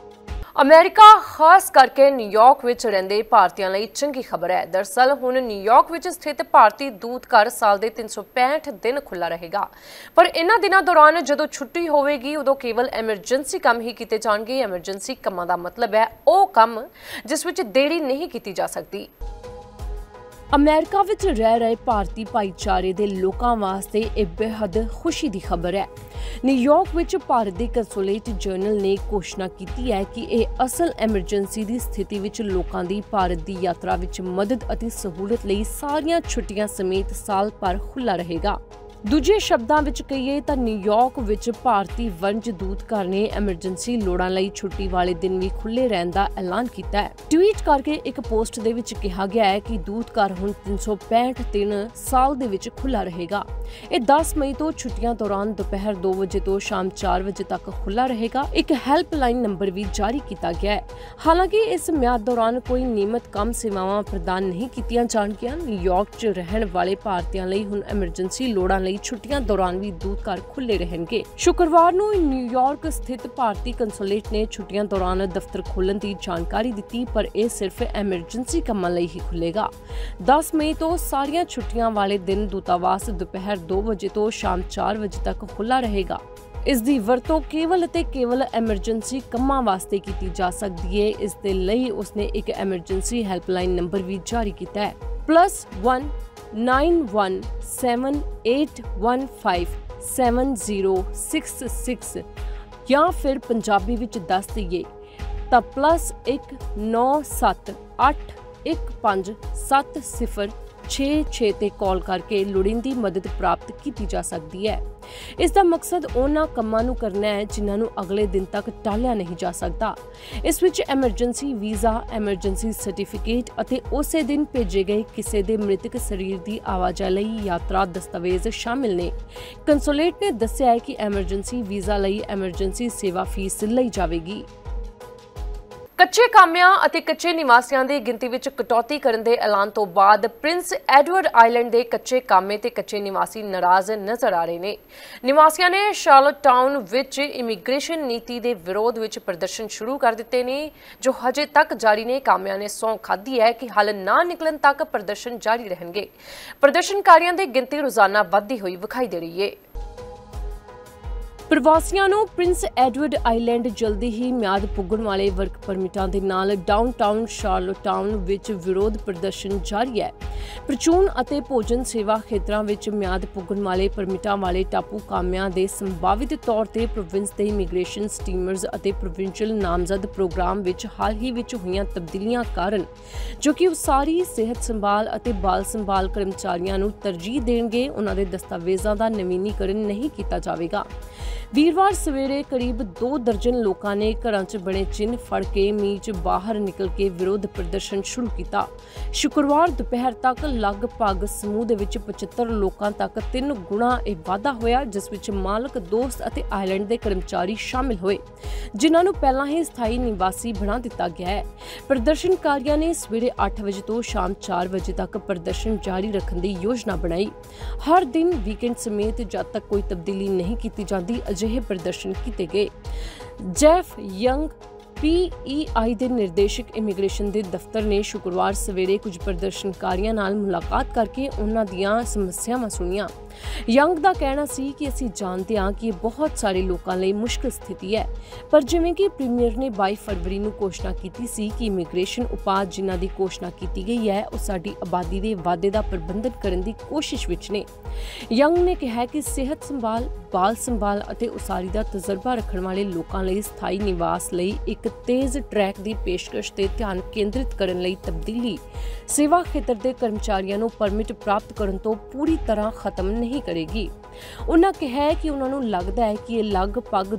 ਅਮਰੀਕਾ ਖਾਸ ਕਰਕੇ ਨਿਊਯਾਰਕ ਵਿੱਚ ਰਹਿੰਦੇ ਭਾਰਤੀਆਂ ਲਈ ਚੰਗੀ ਖਬਰ ਹੈ। ਦਰਅਸਲ ਹੁਣ ਨਿਊਯਾਰਕ ਵਿੱਚ ਸਥਿਤ ਭਾਰਤੀ ਦੂਤ ਘਰ ਸਾਲ ਦੇ 365 ਦਿਨ ਖੁੱਲਾ ਰਹੇਗਾ ਪਰ ਇਹਨਾਂ ਦਿਨਾਂ ਦੌਰਾਨ ਜਦੋਂ ਛੁੱਟੀ ਹੋਵੇਗੀ ਉਦੋਂ ਕੇਵਲ ਐਮਰਜੈਂਸੀ ਕੰਮ ਹੀ ਕੀਤੇ ਜਾਣਗੇ। ਐਮਰਜੈਂਸੀ ਕੰਮਾਂ ਦਾ ਮਤਲਬ ਹੈ ਉਹ ਕੰਮ ਜਿਸ ਵਿੱਚ ਦੇਰੀ ਨਹੀਂ ਕੀਤੀ ਜਾ ਸਕਦੀ। ਅਮਰੀਕਾ ਵਿੱਚ ਰਹਿ ਰਹੇ ਭਾਰਤੀ ਭਾਈਚਾਰੇ ਦੇ ਲੋਕਾਂ ਵਾਸਤੇ ਇਹ ਬੇਹੱਦ ਖੁਸ਼ੀ ਦੀ ਖਬਰ ਹੈ। ਨਿਊਯਾਰਕ ਵਿੱਚ ਭਾਰਤ ਦੇ ਕੰਸੂਲੇਟ ਜਨਰਲ ਨੇ ਘੋਸ਼ਣਾ ਕੀਤੀ ਹੈ ਕਿ ਇਹ ਅਸਲ ਐਮਰਜੈਂਸੀ ਦੀ ਸਥਿਤੀ ਵਿੱਚ ਲੋਕਾਂ ਦੀ ਭਾਰਤ ਦੀ ਯਾਤਰਾ ਵਿੱਚ ਮਦਦ ਅਤੇ ਸਹੂਲਤ ਲਈ ਸਾਰੀਆਂ ਛੁੱਟੀਆਂ ਸਮੇਤ ਸਾਲ ਭਰ ਖੁੱਲ੍ਹਾ ਰਹੇਗਾ। ਦੂਜੇ ਸ਼ਬਦਾਂ ਵਿੱਚ ਕਹੀਏ ਤਾਂ ਨਿਊਯਾਰਕ ਵਿੱਚ ਭਾਰਤੀ ਵਣਜ ਦੂਤ ਘਰ ਨੇ ਐਮਰਜੈਂਸੀ ਲੋੜਾਂ ਲਈ ਛੁੱਟੀ ਵਾਲੇ ਦਿਨ ਵੀ ਖੁੱਲ੍ਹੇ ਰਹਿਣ ਦਾ ਐਲਾਨ ਕੀਤਾ ਹੈ। ਟਵੀਟ ਕਰਕੇ ਇੱਕ ਪੋਸਟ ਦੇ ਵਿੱਚ ਕਿਹਾ ਗਿਆ ਹੈ ਕਿ ਦੂਤ ਘਰ ਹੁਣ 365 ਦਿਨ ਸਾਲ ਦੇ ਵਿੱਚ ਖੁੱਲ੍ਹਾ ਰਹੇਗਾ। ਇਹ 10 ਮਈ ਤੋਂ ਛੁੱਟੀਆਂ ਦੌਰਾਨ ਦੁਪਹਿਰ 2 ਵਜੇ ਤੋਂ ਸ਼ਾਮ 4 ਵਜੇ ਤੱਕ ਖੁੱਲ੍ਹਾ ਰਹੇਗਾ। ਇੱਕ ਹੈਲਪਲਾਈਨ ਨੰਬਰ ਵੀ ਜਾਰੀ ਕੀਤਾ ਗਿਆ ਹੈ। ਹਾਲਾਂਕਿ ਇਸ ਮਿਆਦ ਦੌਰਾਨ ਕੋਈ ਨਿਯਮਿਤ ਕੰਮ ਸੇਵਾਵਾਂ ਪ੍ਰਦਾਨ ਨਹੀਂ ਕੀਤੀਆਂ ਜਾਣਗੀਆਂ। ਨਿਊਯਾਰਕ 'ਚ ਰਹਿਣ ਵਾਲੇ ਭਾਰਤੀਆਂ ਲਈ ਹੁਣ ਐਮਰਜੈਂਸੀ ਲੋੜਾਂ ਲਈ ਛੁੱਟੀਆਂ ਦੌਰਾਨ ਵੀ ਦੂਤ ਘਰ ਖੁੱਲ੍ਹੇ ਰਹਿਣਗੇ। ਸ਼ੁੱਕਰਵਾਰ ਨੂੰ ਨਿਊਯਾਰਕ ਸਥਿਤ ਭਾਰਤੀ ਕੰਸੂਲੇਟ ਨੇ ਛੁੱਟੀਆਂ ਦੌਰਾਨ ਦਫ਼ਤਰ ਖੋਲ੍ਹਣ ਦੀ ਜਾਣਕਾਰੀ ਦਿੱਤੀ ਪਰ ਇਹ ਸਿਰਫ ਐਮਰਜੈਂਸੀ ਕੰਮਾਂ ਲਈ ਹੀ ਖੁੱਲ੍ਹੇਗਾ। 10 ਮਈ ਤੋਂ ਸਾਰੀਆਂ ਛੁੱਟੀਆਂ ਵਾਲੇ ਦਿਨ ਦੂਤਾਵਾਸ ਦੁਪਹਿਰ 2 ਵਜੇ ਤੋਂ ਸ਼ਾਮ 4 ਵਜੇ ਤੱਕ ਖੁੱਲ੍ਹਾ ਰਹੇਗਾ। ਇਸ ਦੀ ਵਰਤੋਂ ਕੇਵਲ ਅਤੇ ਕੇਵਲ ਐਮਰਜੈਂਸੀ ਕੰਮਾਂ ਵਾਸਤੇ ਕੀਤੀ ਜਾ ਸਕਦੀ ਹੈ। ਇਸ ਦੇ ਲਈ ਉਸਨੇ ਇੱਕ ਐਮਰਜੈਂਸੀ ਹੈਲਪਲਾਈਨ ਨੰਬਰ ਵੀ ਜਾਰੀ ਕੀਤਾ ਹੈ +1 9178157066 ਜਾਂ ਫਿਰ ਪੰਜਾਬੀ ਵਿੱਚ ਦੱਸ ਦਈਏ ਤਾਂ +1 9781157066 ਤੇ ਕਾਲ ਕਰਕੇ ਲੋੜੀਂਦੀ ਮਦਦ ਪ੍ਰਾਪਤ ਕੀਤੀ ਜਾ ਸਕਦੀ ਹੈ। ਇਸ ਦਾ ਮਕਸਦ ਉਹਨਾਂ ਕੰਮਾਂ ਨੂੰ ਕਰਨਾ ਹੈ ਜਿਨ੍ਹਾਂ ਨੂੰ ਅਗਲੇ ਦਿਨ ਤੱਕ ਟਾਲਿਆ ਨਹੀਂ ਜਾ ਸਕਦਾ। ਇਸ ਵਿੱਚ ਐਮਰਜੈਂਸੀ ਵੀਜ਼ਾ, ਐਮਰਜੈਂਸੀ ਸਰਟੀਫਿਕੇਟ ਅਤੇ ਉਸੇ ਦਿਨ ਭੇਜੇ ਗਏ ਕਿਸੇ ਦੇ ਮ੍ਰਿਤਕ ਸਰੀਰ ਦੀ ਆਵਾਜਾਈ ਲਈ ਯਾਤਰਾ ਦਸਤਾਵੇਜ਼ ਸ਼ਾਮਿਲ ਨੇ। ਕੰਸੂਲੇਟ ਨੇ ਦੱਸਿਆ ਹੈ ਕਿ ਐਮਰਜੈਂਸੀ ਵੀਜ਼ਾ ਲਈ ਐਮਰਜੈਂਸੀ ਸੇਵਾ ਫੀਸ ਲਈ ਜਾਵੇਗੀ। ਕੱਚੇ ਕਾਮਿਆਂ ਅਤੇ ਕੱਚੇ ਨਿਵਾਸੀਆਂ ਦੀ ਗਿਣਤੀ ਵਿੱਚ ਕਟੌਤੀ ਕਰਨ ਦੇ ਐਲਾਨ ਤੋਂ ਬਾਅਦ ਪ੍ਰਿੰਸ ਐਡਵਰਡ ਆਈਲੈਂਡ ਦੇ ਕੱਚੇ ਕਾਮੇ ਤੇ ਕੱਚੇ ਨਿਵਾਸੀ ਨਾਰਾਜ਼ ਨਜ਼ਰ ਆ ਰਹੇ ਨੇ। ਨਿਵਾਸੀਆਂ ਨੇ ਸ਼ਾਰਲਟ ਟਾਊਨ ਵਿੱਚ ਇਮੀਗ੍ਰੇਸ਼ਨ ਨੀਤੀ ਦੇ ਵਿਰੋਧ ਵਿੱਚ ਪ੍ਰਦਰਸ਼ਨ ਸ਼ੁਰੂ ਕਰ ਦਿੱਤੇ ਨੇ, ਜੋ ਹਜੇ ਤੱਕ ਜਾਰੀ ਨੇ। ਕਾਮਿਆਂ ਨੇ ਸਹੁੰ ਖਾਧੀ ਹੈ ਕਿ ਹੱਲ ਨਾ ਨਿਕਲਣ ਤੱਕ ਪ੍ਰਦਰਸ਼ਨ ਜਾਰੀ ਰਹਿਣਗੇ। ਪ੍ਰਦਰਸ਼ਨਕਾਰੀਆਂ ਦੀ ਗਿਣਤੀ ਰੋਜ਼ਾਨਾ ਵੱਧਦੀ ਹੋਈ ਵਿਖਾਈ ਦੇ ਰਹੀ ਹੈ। ਪ੍ਰਵਾਸੀਆਂ ਨੂੰ ਪ੍ਰਿੰਸ ਐਡਵਰਡ ਆਈਲੈਂਡ ਜਲਦੀ ਹੀ ਮਿਆਦ ਪੁੱਗਣ ਵਾਲੇ ਵਰਕ ਪਰਮਿਟਾਂ ਦੇ ਨਾਲ ਡਾਊਨਟਾਊਨ ਸ਼ਾਰਲਟ ਟਾਊਨ ਵਿੱਚ ਵਿਰੋਧ ਪ੍ਰਦਰਸ਼ਨ ਜਾਰੀ ਹੈ। ਪ੍ਰਚੂਨ ਅਤੇ ਭੋਜਨ ਸੇਵਾ ਖੇਤਰਾਂ ਵਿੱਚ ਮਿਆਦ ਪੁੱਗਣ ਵਾਲੇ ਪਰਮਿਟਾਂ ਵਾਲੇ ਟਾਪੂ ਕਾਮਿਆਂ ਦੇ ਸੰਭਾਵਿਤ ਤੌਰ ਤੇ ਪ੍ਰੋਵਿੰਸ ਦੇ ਇਮੀਗ੍ਰੇਸ਼ਨ ਸਟੀਮਰਜ਼ ਅਤੇ ਪ੍ਰੋਵਿੰਸ਼ੀਅਲ ਨਾਮਜ਼ਦ ਪ੍ਰੋਗਰਾਮ ਵਿੱਚ ਹਾਲ ਹੀ ਵਿੱਚ ਹੋਈਆਂ ਤਬਦੀਲੀਆਂ ਕਾਰਨ, ਜੋ ਕਿ ਉਸਾਰੀ, ਸਿਹਤ ਸੰਭਾਲ ਅਤੇ ਬਾਲ ਸੰਭਾਲ ਕਰਮਚਾਰੀਆਂ ਨੂੰ ਤਰਜੀਹ ਦੇਣਗੇ, ਉਹਨਾਂ ਦੇ ਦਸਤਾਵੇਜ਼ਾਂ ਦਾ ਨਵੀਨੀਕਰਨ ਨਹੀਂ ਕੀਤਾ ਜਾਵੇਗਾ। ਵੀਰਵਾਰ ਸਵੇਰੇ ਕਰੀਬ 2 ਦਰਜਨ ਲੋਕਾਂ ਨੇ ਘਰਾਂ 'ਚ ਬਣੇ ਚਿੰਨ੍ਹ ਫੜ ਕੇ ਮੀਂਹ 'ਚ ਬਾਹਰ ਨਿਕਲ ਕੇ ਵਿਰੋਧ ਪ੍ਰਦਰਸ਼ਨ ਸ਼ੁਰੂ ਕੀਤਾ। ਸ਼ੁੱਕਰਵਾਰ ਦੁਪਹਿਰ ਤੱਕ ਲਗਭਗ ਸਮੂਹ ਦੇ ਵਿੱਚ 75 ਲੋਕਾਂ ਤੱਕ 3 ਗੁਣਾ ਇਹ ਵਾਧਾ ਹੋਇਆ, ਜਿਸ ਵਿੱਚ ਮਾਲਕ, ਦੋਸਤ ਅਤੇ ਆਈਲੈਂਡ ਦੇ ਕਰਮਚਾਰੀ ਸ਼ਾਮਿਲ ਹੋਏ, ਜਿਨ੍ਹਾਂ ਨੂੰ ਪਹਿਲਾਂ ਹੀ ਸਥਾਈ ਨਿਵਾਸੀ ਬਣਾ ਦਿੱਤਾ ਗਿਆ ਹੈ। ਪ੍ਰਦਰਸ਼ਨਕਾਰੀਆਂ ਨੇ ਸਵੇਰੇ 8 ਵਜੇ ਤੋਂ ਸ਼ਾਮ 4 ਵਜੇ ਤੱਕ ਪ੍ਰਦਰਸ਼ਨ ਜਾਰੀ ਰੱਖਣ ਦੀ ਯੋਜਨਾ ਬਣਾਈ। ਹਰ ਦਿਨ ਵੀਕਐਂਡ ਸਮੇਤ ਜਦ ਤੱਕ ਕੋਈ ਤਬਦੀਲੀ ਨਹੀਂ ਕੀਤੀ ਜਾਂਦੀ ਅਜਿਹੇ ਪ੍ਰਦਰਸ਼ਨ ਕੀਤੇ ਗਏ। ਜੈਫ ਯੰਗ PEI ਦੇ ਨਿਰਦੇਸ਼ਕ ਇਮੀਗ੍ਰੇਸ਼ਨ ਦੇ ਦਫ਼ਤਰ ਨੇ ਸ਼ੁੱਕਰਵਾਰ ਸਵੇਰੇ ਕੁਝ ਪ੍ਰਦਰਸ਼ਨਕਾਰੀਆਂ ਨਾਲ ਮੁਲਾਕਾਤ ਕਰਕੇ ਉਹਨਾਂ ਦੀਆਂ ਸਮੱਸਿਆਵਾਂ ਸੁਣੀਆਂ। ਯੰਗ ਦਾ ਕਹਿਣਾ ਸੀ ਕਿ ਅਸੀਂ ਜਾਣਦੇ ਹਾਂ ਕਿ ਇਹ ਬਹੁਤ ਸਾਰੇ ਲੋਕਾਂ ਲਈ ਮੁਸ਼ਕਲ ਸਥਿਤੀ ਹੈ, ਪਰ ਜਿਵੇਂ ਕਿ ਪ੍ਰੀਮੀਅਰ ਨੇ 22 ਫਰਵਰੀ ਨੂੰ ਘੋਸ਼ਣਾ ਕੀਤੀ ਸੀ ਕਿ ਇਮੀਗ੍ਰੇਸ਼ਨ ਉਪਾਅ ਜਿਨ੍ਹਾਂ ਦੀ ਘੋਸ਼ਣਾ ਕੀਤੀ ਗਈ ਹੈ ਉਹ ਸਾਡੀ ਆਬਾਦੀ ਦੇ ਵਾਧੇ ਦਾ ਪ੍ਰਬੰਧਨ ਕਰਨ ਦੀ ਕੋਸ਼ਿਸ਼ ਵਿੱਚ ਨੇ। ਯੰਗ ਨੇ ਕਿਹਾ ਕਿ ਸਿਹਤ ਸੰਭਾਲ, ਬਾਲ ਸੰਭਾਲ ਅਤੇ ਉਸਾਰੀ ਦਾ ਤਜਰਬਾ ਰੱਖਣ ਵਾਲੇ ਲੋਕਾਂ ਲਈ ਸਥਾਈ ਨਿਵਾਸ ਲਈ ਇੱਕ ਤੇਜ਼ ਟਰੈਕ ਦੀ ਪੇਸ਼ਕਸ਼ ਤੇ ਧਿਆਨ ਕੇਂਦਰਿਤ ਕਰਨ ਲਈ ਤਬਦੀਲੀ ਸੇਵਾ ਖੇਤਰ ਦੇ ਕਰਮਚਾਰੀਆਂ ਨੂੰ ਪਰਮਿਟ ਪ੍ਰਾਪਤ ਕਰਨ ਤੋਂ ਪੂਰੀ ਤਰ੍ਹਾਂ ਖਤਮ ਨਹੀਂ ਕਰੇਗੀ। ਉਹਨਾਂ ਕਿਹਾ ਕਿ ਉਹਨਾਂ ਨੂੰ ਲੱਗਦਾ ਹੈ ਕਿ ਇਹ ਲਗਭਗ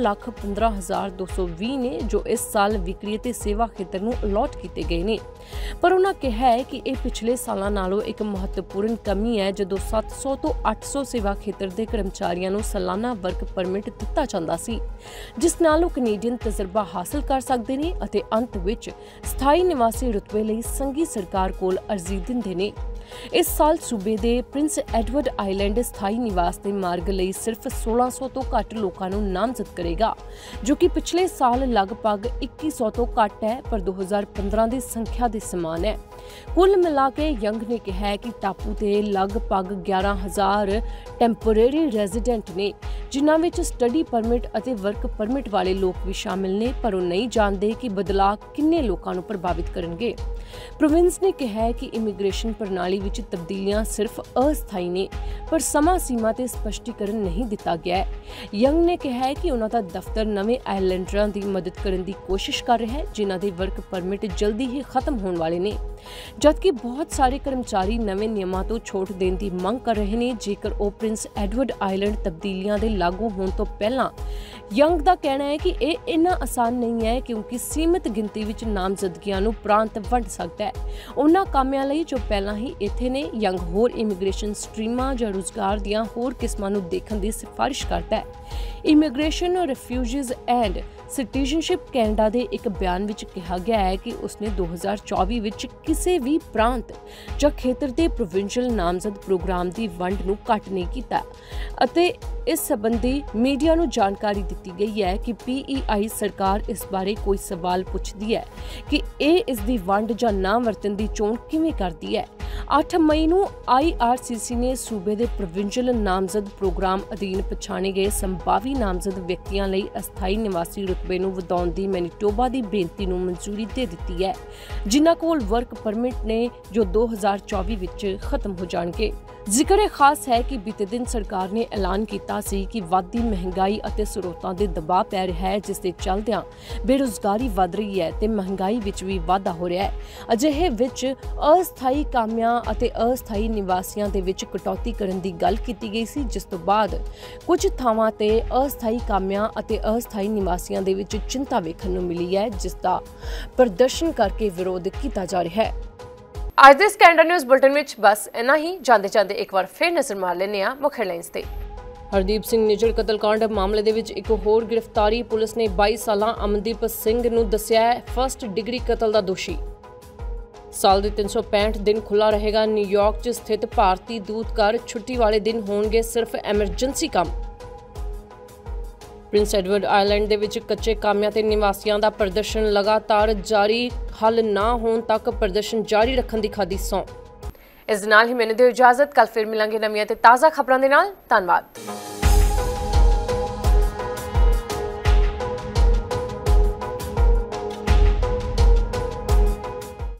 2,15,220 ਨੇ ਜੋ ਇਸ ਸਾਲ ਵਿਕਰੀ ਤੇ ਸੇਵਾ ਖੇਤਰ ਨੂੰ ਅਲਾਟ ਕੀਤੇ ਗਏ ਨੇ, ਪਰ ਉਹਨਾਂ ਕਿਹਾ ਕਿ ਇਹ ਪਿਛਲੇ ਸਾਲਾਂ ਨਾਲੋਂ ਇੱਕ ਮਹੱਤਵਪੂਰਨ ਕਮੀ ਹੈ ਜਦੋਂ 700 ਤੋਂ 800 ਸੇਵਾ ਖੇਤਰ ਦੇ ਕਰਮਚਾਰੀਆਂ ਨੂੰ ਸਾਲਾਨਾ ਵਰਕ ਪਰਮਿਟ ਦਿੱਤਾ ਜਾਂਦਾ ਸੀ, ਜਿਸ ਨਾਲ ਉਹ ਕੈਨੇਡੀਅਨ ਤਜਰਬਾ ਹਾਸਲ ਕਰ ਸਕਦੇ ਨੇ ਅਤੇ ਅੰਤ ਵਿੱਚ ਸਥਾਈ ਨਿਵਾਸੀ ਰੁਤਬੇ ਲਈ ਸੰਘੀ ਸਰਕਾਰ ਕੋਲ ਅਰਜ਼ੀ ਦਿੰਦੇ ਨੇ। ਇਸ ਸਾਲ ਸੂਬੇ ਦੇ ਪ੍ਰਿੰਸ ਐਡਵਰਡ ਆਈਲੈਂਡ ਸਥਾਈ ਨਿਵਾਸ ਦੇ ਮਾਰਗ ਲਈ ਸਿਰਫ 1600 ਤੋਂ ਘੱਟ ਲੋਕਾਂ ਨੂੰ ਨਾਮਜ਼ਦ ਕਰੇਗਾ, ਜੋ ਕਿ ਪਿਛਲੇ ਸਾਲ ਲਗਭਗ 2100 ਤੋਂ ਘੱਟ ਹੈ, ਪਰ 2015 ਦੀ ਸੰਖਿਆ ਦੇ ਸਮਾਨ ਹੈ। ਕੁੱਲ ਮਿਲਾ ਕੇ ਯੰਗ ਨੇ ਕਿਹਾ ਕਿ ਟਾਪੂ ਤੇ ਲਗਭਗ 11,000 ਟੈਂਪਰੇਰੀ ਰੈਜ਼ੀਡੈਂਟ ਨੇ, ਜਿਨ੍ਹਾਂ ਵਿੱਚ ਸਟੱਡੀ ਪਰਮਿਟ ਅਤੇ ਵਰਕ ਪਰਮਿਟ ਵਾਲੇ ਲੋਕ ਵੀ ਸ਼ਾਮਿਲ ਨੇ, ਪਰ ਉਹ ਨਹੀਂ ਜਾਣਦੇ ਕਿ ਬਦਲਾਅ ਕਿੰਨੇ ਲੋਕਾਂ ਨੂੰ ਪ੍ਰਭਾਵਿਤ ਕਰਨਗੇ। ਪ੍ਰੋਵਿੰਸ ਨੇ ਕਿਹਾ ਕਿ ਇਮੀਗ੍ਰੇਸ਼ਨ ਪ੍ਰਣਾਲੀ ਵਿੱਚ ਤਬਦੀਲੀਆਂ ਸਿਰਫ ਅਸਥਾਈ ਨੇ, ਪਰ ਸਮਾਂ ਸੀਮਾ ਤੇ ਸਪਸ਼ਟੀਕਰਨ ਨਹੀਂ ਦਿੱਤਾ ਗਿਆ ਹੈ। ਯੰਗ ਨੇ ਕਿਹਾ ਕਿ ਉਹਨਾਂ ਦਾ ਦਫ਼ਤਰ ਨਵੇਂ ਆਈਲੈਂਡਰਾਂ ਦੀ ਮਦਦ ਕਰਨ ਦੀ ਕੋਸ਼ਿਸ਼ ਕਰ ਰਿਹਾ ਹੈ, ਜਿਨ੍ਹਾਂ ਦੇ ਵਰਕ ਪਰਮਿਟ ਜਲਦੀ ਹੀ ਖਤਮ ਹੋਣ ਵਾਲੇ ਨੇ, ਜਦਕਿ ਬਹੁਤ ਸਾਰੇ ਕਰਮਚਾਰੀ ਨਵੇਂ ਨਿਯਮਾਂ ਤੋਂ ਛੋਟ ਦੇਣ ਦੀ ਮੰਗ ਕਰ ਰਹੇ ਨੇ ਜੇਕਰ ਉਹ ਪ੍ਰਿੰਸ ਐਡਵਰਡ ਆਈਲੈਂਡ ਤਬਦੀਲੀਆਂ ਦੇ ਲਾਗੂ ਹੋਣ ਤੋਂ ਪਹਿਲਾਂ। ਯੰਗ ਦਾ ਕਹਿਣਾ ਹੈ ਕਿ ਇਹ ਇੰਨਾ ਆਸਾਨ ਨਹੀਂ ਹੈ ਕਿਉਂਕਿ ਸੀਮਿਤ ਗਿਣਤੀ ਵਿੱਚ ਨਾਮਜ਼ਦਗੀਆਂ ਨੂੰ ਪ੍ਰਾਂਤ ਵੰਡ ਸਕਦਾ ਹੈ ਉਹਨਾਂ ਕਾਮਿਆਂ ਲਈ ਜੋ ਪਹਿਲਾਂ ਹੀ ਇੱਥੇ ਨੇ। ਯੰਗ ਹੋਰ ਇਮੀਗ੍ਰੇਸ਼ਨ ਸਟਰੀਮਾਂ ਜਾਂ ਰੁਜ਼ਗਾਰ ਦੀਆਂ ਹੋਰ ਕਿਸਮਾਂ ਨੂੰ ਦੇਖਣ ਦੀ ਸਿਫਾਰਿਸ਼ ਕਰਦਾ ਹੈ। Immigration, refugees and citizenship Canada ਦੇ ਇੱਕ ਬਿਆਨ ਵਿੱਚ ਕਿਹਾ ਗਿਆ ਹੈ ਕਿ ਉਸਨੇ 2024 ਵਿੱਚ ਕਿਸੇ ਵੀ ਪ੍ਰਾਂਤ ਜਾਂ ਖੇਤਰ ਦੇ ਪ੍ਰੋਵਿੰਸ਼ੀਅਲ ਨਾਮਜ਼ਦ ਪ੍ਰੋਗਰਾਮ ਦੀ ਵੰਡ ਨੂੰ ਘੱਟ ਨਹੀਂ ਕੀਤਾ ਅਤੇ ਇਸ ਸੰਬੰਧੀ ਮੀਡੀਆ ਨੂੰ ਜਾਣਕਾਰੀ ਦਿੱਤੀ ਗਈ ਹੈ ਕਿ PEI ਸਰਕਾਰ ਇਸ ਬਾਰੇ ਕੋਈ ਸਵਾਲ ਪੁੱਛਦੀ ਹੈ ਕਿ ਇਹ ਇਸ ਦੀ ਵੰਡ ਜਾਂ ਨਾ ਵਰਤਣ ਦੀ ਚੋਣ ਕਿਵੇਂ ਕਰਦੀ ਹੈ। 8 ਮਈ ਨੂੰ IRCC ਨੇ ਸੂਬੇ ਦੇ ਪ੍ਰੋਵਿੰਸ਼ੀਅਲ ਨਾਮਜ਼ਦ ਪ੍ਰੋਗਰਾਮ ਅਧੀਨ ਪਛਾਣੇ ਗਏ ਸੰਭਾਵੀ ਨਾਮਜ਼ਦ ਵਿਅਕਤੀਆਂ ਲਈ ਅਸਥਾਈ ਨਿਵਾਸੀ ਰੁਤਬੇ ਨੂੰ ਵਧਾਉਣ ਦੀ ਮੈਨੀਟੋਬਾ ਦੀ ਬੇਨਤੀ ਨੂੰ ਮਨਜ਼ੂਰੀ ਦੇ ਦਿੱਤੀ ਹੈ, ਜਿਨ੍ਹਾਂ ਕੋਲ ਵਰਕ ਪਰਮਿਟ ਨੇ ਜੋ 2024 ਵਿੱਚ ਖਤਮ ਹੋ ਜਾਣਗੇ। ਜ਼ਿਕਰ ਖਾਸ ਹੈ ਕਿ ਬੀਤੇ ਦਿਨ ਸਰਕਾਰ ਨੇ ਐਲਾਨ ਕੀਤਾ ਸੀ ਕਿ ਵੱਧਦੀ ਮਹਿੰਗਾਈ ਅਤੇ ਸਰੋਤਾਂ ਦੇ ਦਬਾਅ ਪੈ ਰਿਹਾ ਹੈ, ਜਿਸ ਦੇ ਚੱਲਦਿਆਂ ਬੇਰੁਜ਼ਗਾਰੀ ਵਧ ਰਹੀ ਹੈ ਤੇ ਮਹਿੰਗਾਈ ਵਿੱਚ ਵੀ ਵਾਧਾ ਹੋ ਰਿਹਾ ਹੈ। ਅਜਿਹੇ ਵਿੱਚ ਅਸਥਾਈ ਕਾਮਿਆਂ ਅਤੇ ਅਸਥਾਈ ਨਿਵਾਸੀਆਂ ਦੇ ਵਿੱਚ ਕਟੌਤੀ ਕਰਨ ਦੀ ਗੱਲ ਕੀਤੀ ਗਈ ਸੀ, ਜਿਸ ਤੋਂ ਬਾਅਦ ਕੁਝ ਥਾਵਾਂ ਤੇ ਅਸਥਾਈ ਕਾਮਿਆਂ ਅਤੇ ਅਸਥਾਈ ਨਿਵਾਸੀਆਂ ਦੇ ਵਿੱਚ ਚਿੰਤਾ ਵੇਖਣ ਨੂੰ ਮਿਲੀ ਹੈ, ਜਿਸ ਦਾ ਪ੍ਰਦਰਸ਼ਨ ਕਰਕੇ ਵਿਰੋਧ ਕੀਤਾ ਜਾ ਰਿਹਾ ਹੈ। ਅੱਜ ਦੇ ਕੈਨੇਡਾ ਨਿਊਜ਼ ਬੁਲਟਨ ਵਿੱਚ ਬਸ ਇੰਨਾ ਹੀ। ਜਾਂਦੇ ਜਾਂਦੇ ਇੱਕ ਵਾਰ ਫਿਰ ਨਜ਼ਰ ਮਾਰ ਲੈਂਦੇ ਹਾਂ ਮੁੱਖ ਹੈਡਲਾਈਨਸ ਤੇ। ਹਰਦੀਪ ਸਿੰਘ ਨਿੱਜਰ ਕਤਲकांड ਮਾਮਲੇ ਦੇ ਵਿੱਚ ਇੱਕ ਹੋਰ ਗ੍ਰਿਫਤਾਰੀ। ਪੁਲਿਸ ਨੇ 22 ਸਾਲਾਂ ਅਮਨਦੀਪ ਸਿੰਘ ਨੂੰ ਦੱਸਿਆ ਹੈ ਫਸਟ ਡਿਗਰੀ ਕਤਲ ਦਾ ਦੋਸ਼ੀ। ਸਾਲ ਦੇ 365 ਦਿਨ ਖੁੱਲ੍ਹਾ ਰਹੇਗਾ ਨਿਊਯਾਰਕ 'ਚ ਸਥਿਤ ਭਾਰਤੀ ਦੂਤਘਰ। ਛੁੱਟੀ ਵਾਲੇ ਦਿਨ ਹੋਣਗੇ ਸਿਰਫ ਐਮਰਜੈਂਸੀ ਕੰਮ। ਪ੍ਰਿੰਸ ਐਡਵਰਡ ਆਈਲੈਂਡ ਦੇ ਵਿੱਚ ਕੱਚੇ ਕਾਮਿਆਂ ਤੇ ਨਿਵਾਸੀਆਂ ਦਾ ਪ੍ਰਦਰਸ਼ਨ ਲਗਾਤਾਰ ਜਾਰੀ। ਹੱਲ ਨਾ ਹੋਣ ਤੱਕ ਪ੍ਰਦਰਸ਼ਨ ਜਾਰੀ ਰੱਖਣ ਦੀ ਖਾਧੀ ਸਹੁੰ। ਇਸ ਦੇ ਨਾਲ ਹੀ ਮੈਨੂੰ ਦਿਓ ਇਜਾਜ਼ਤ। ਕੱਲ ਫਿਰ ਮਿਲਾਂਗੇ ਨਵੀਆਂ ਤੇ ਤਾਜ਼ਾ ਖਬਰਾਂ ਦੇ ਨਾਲ। ਧੰਨਵਾਦ।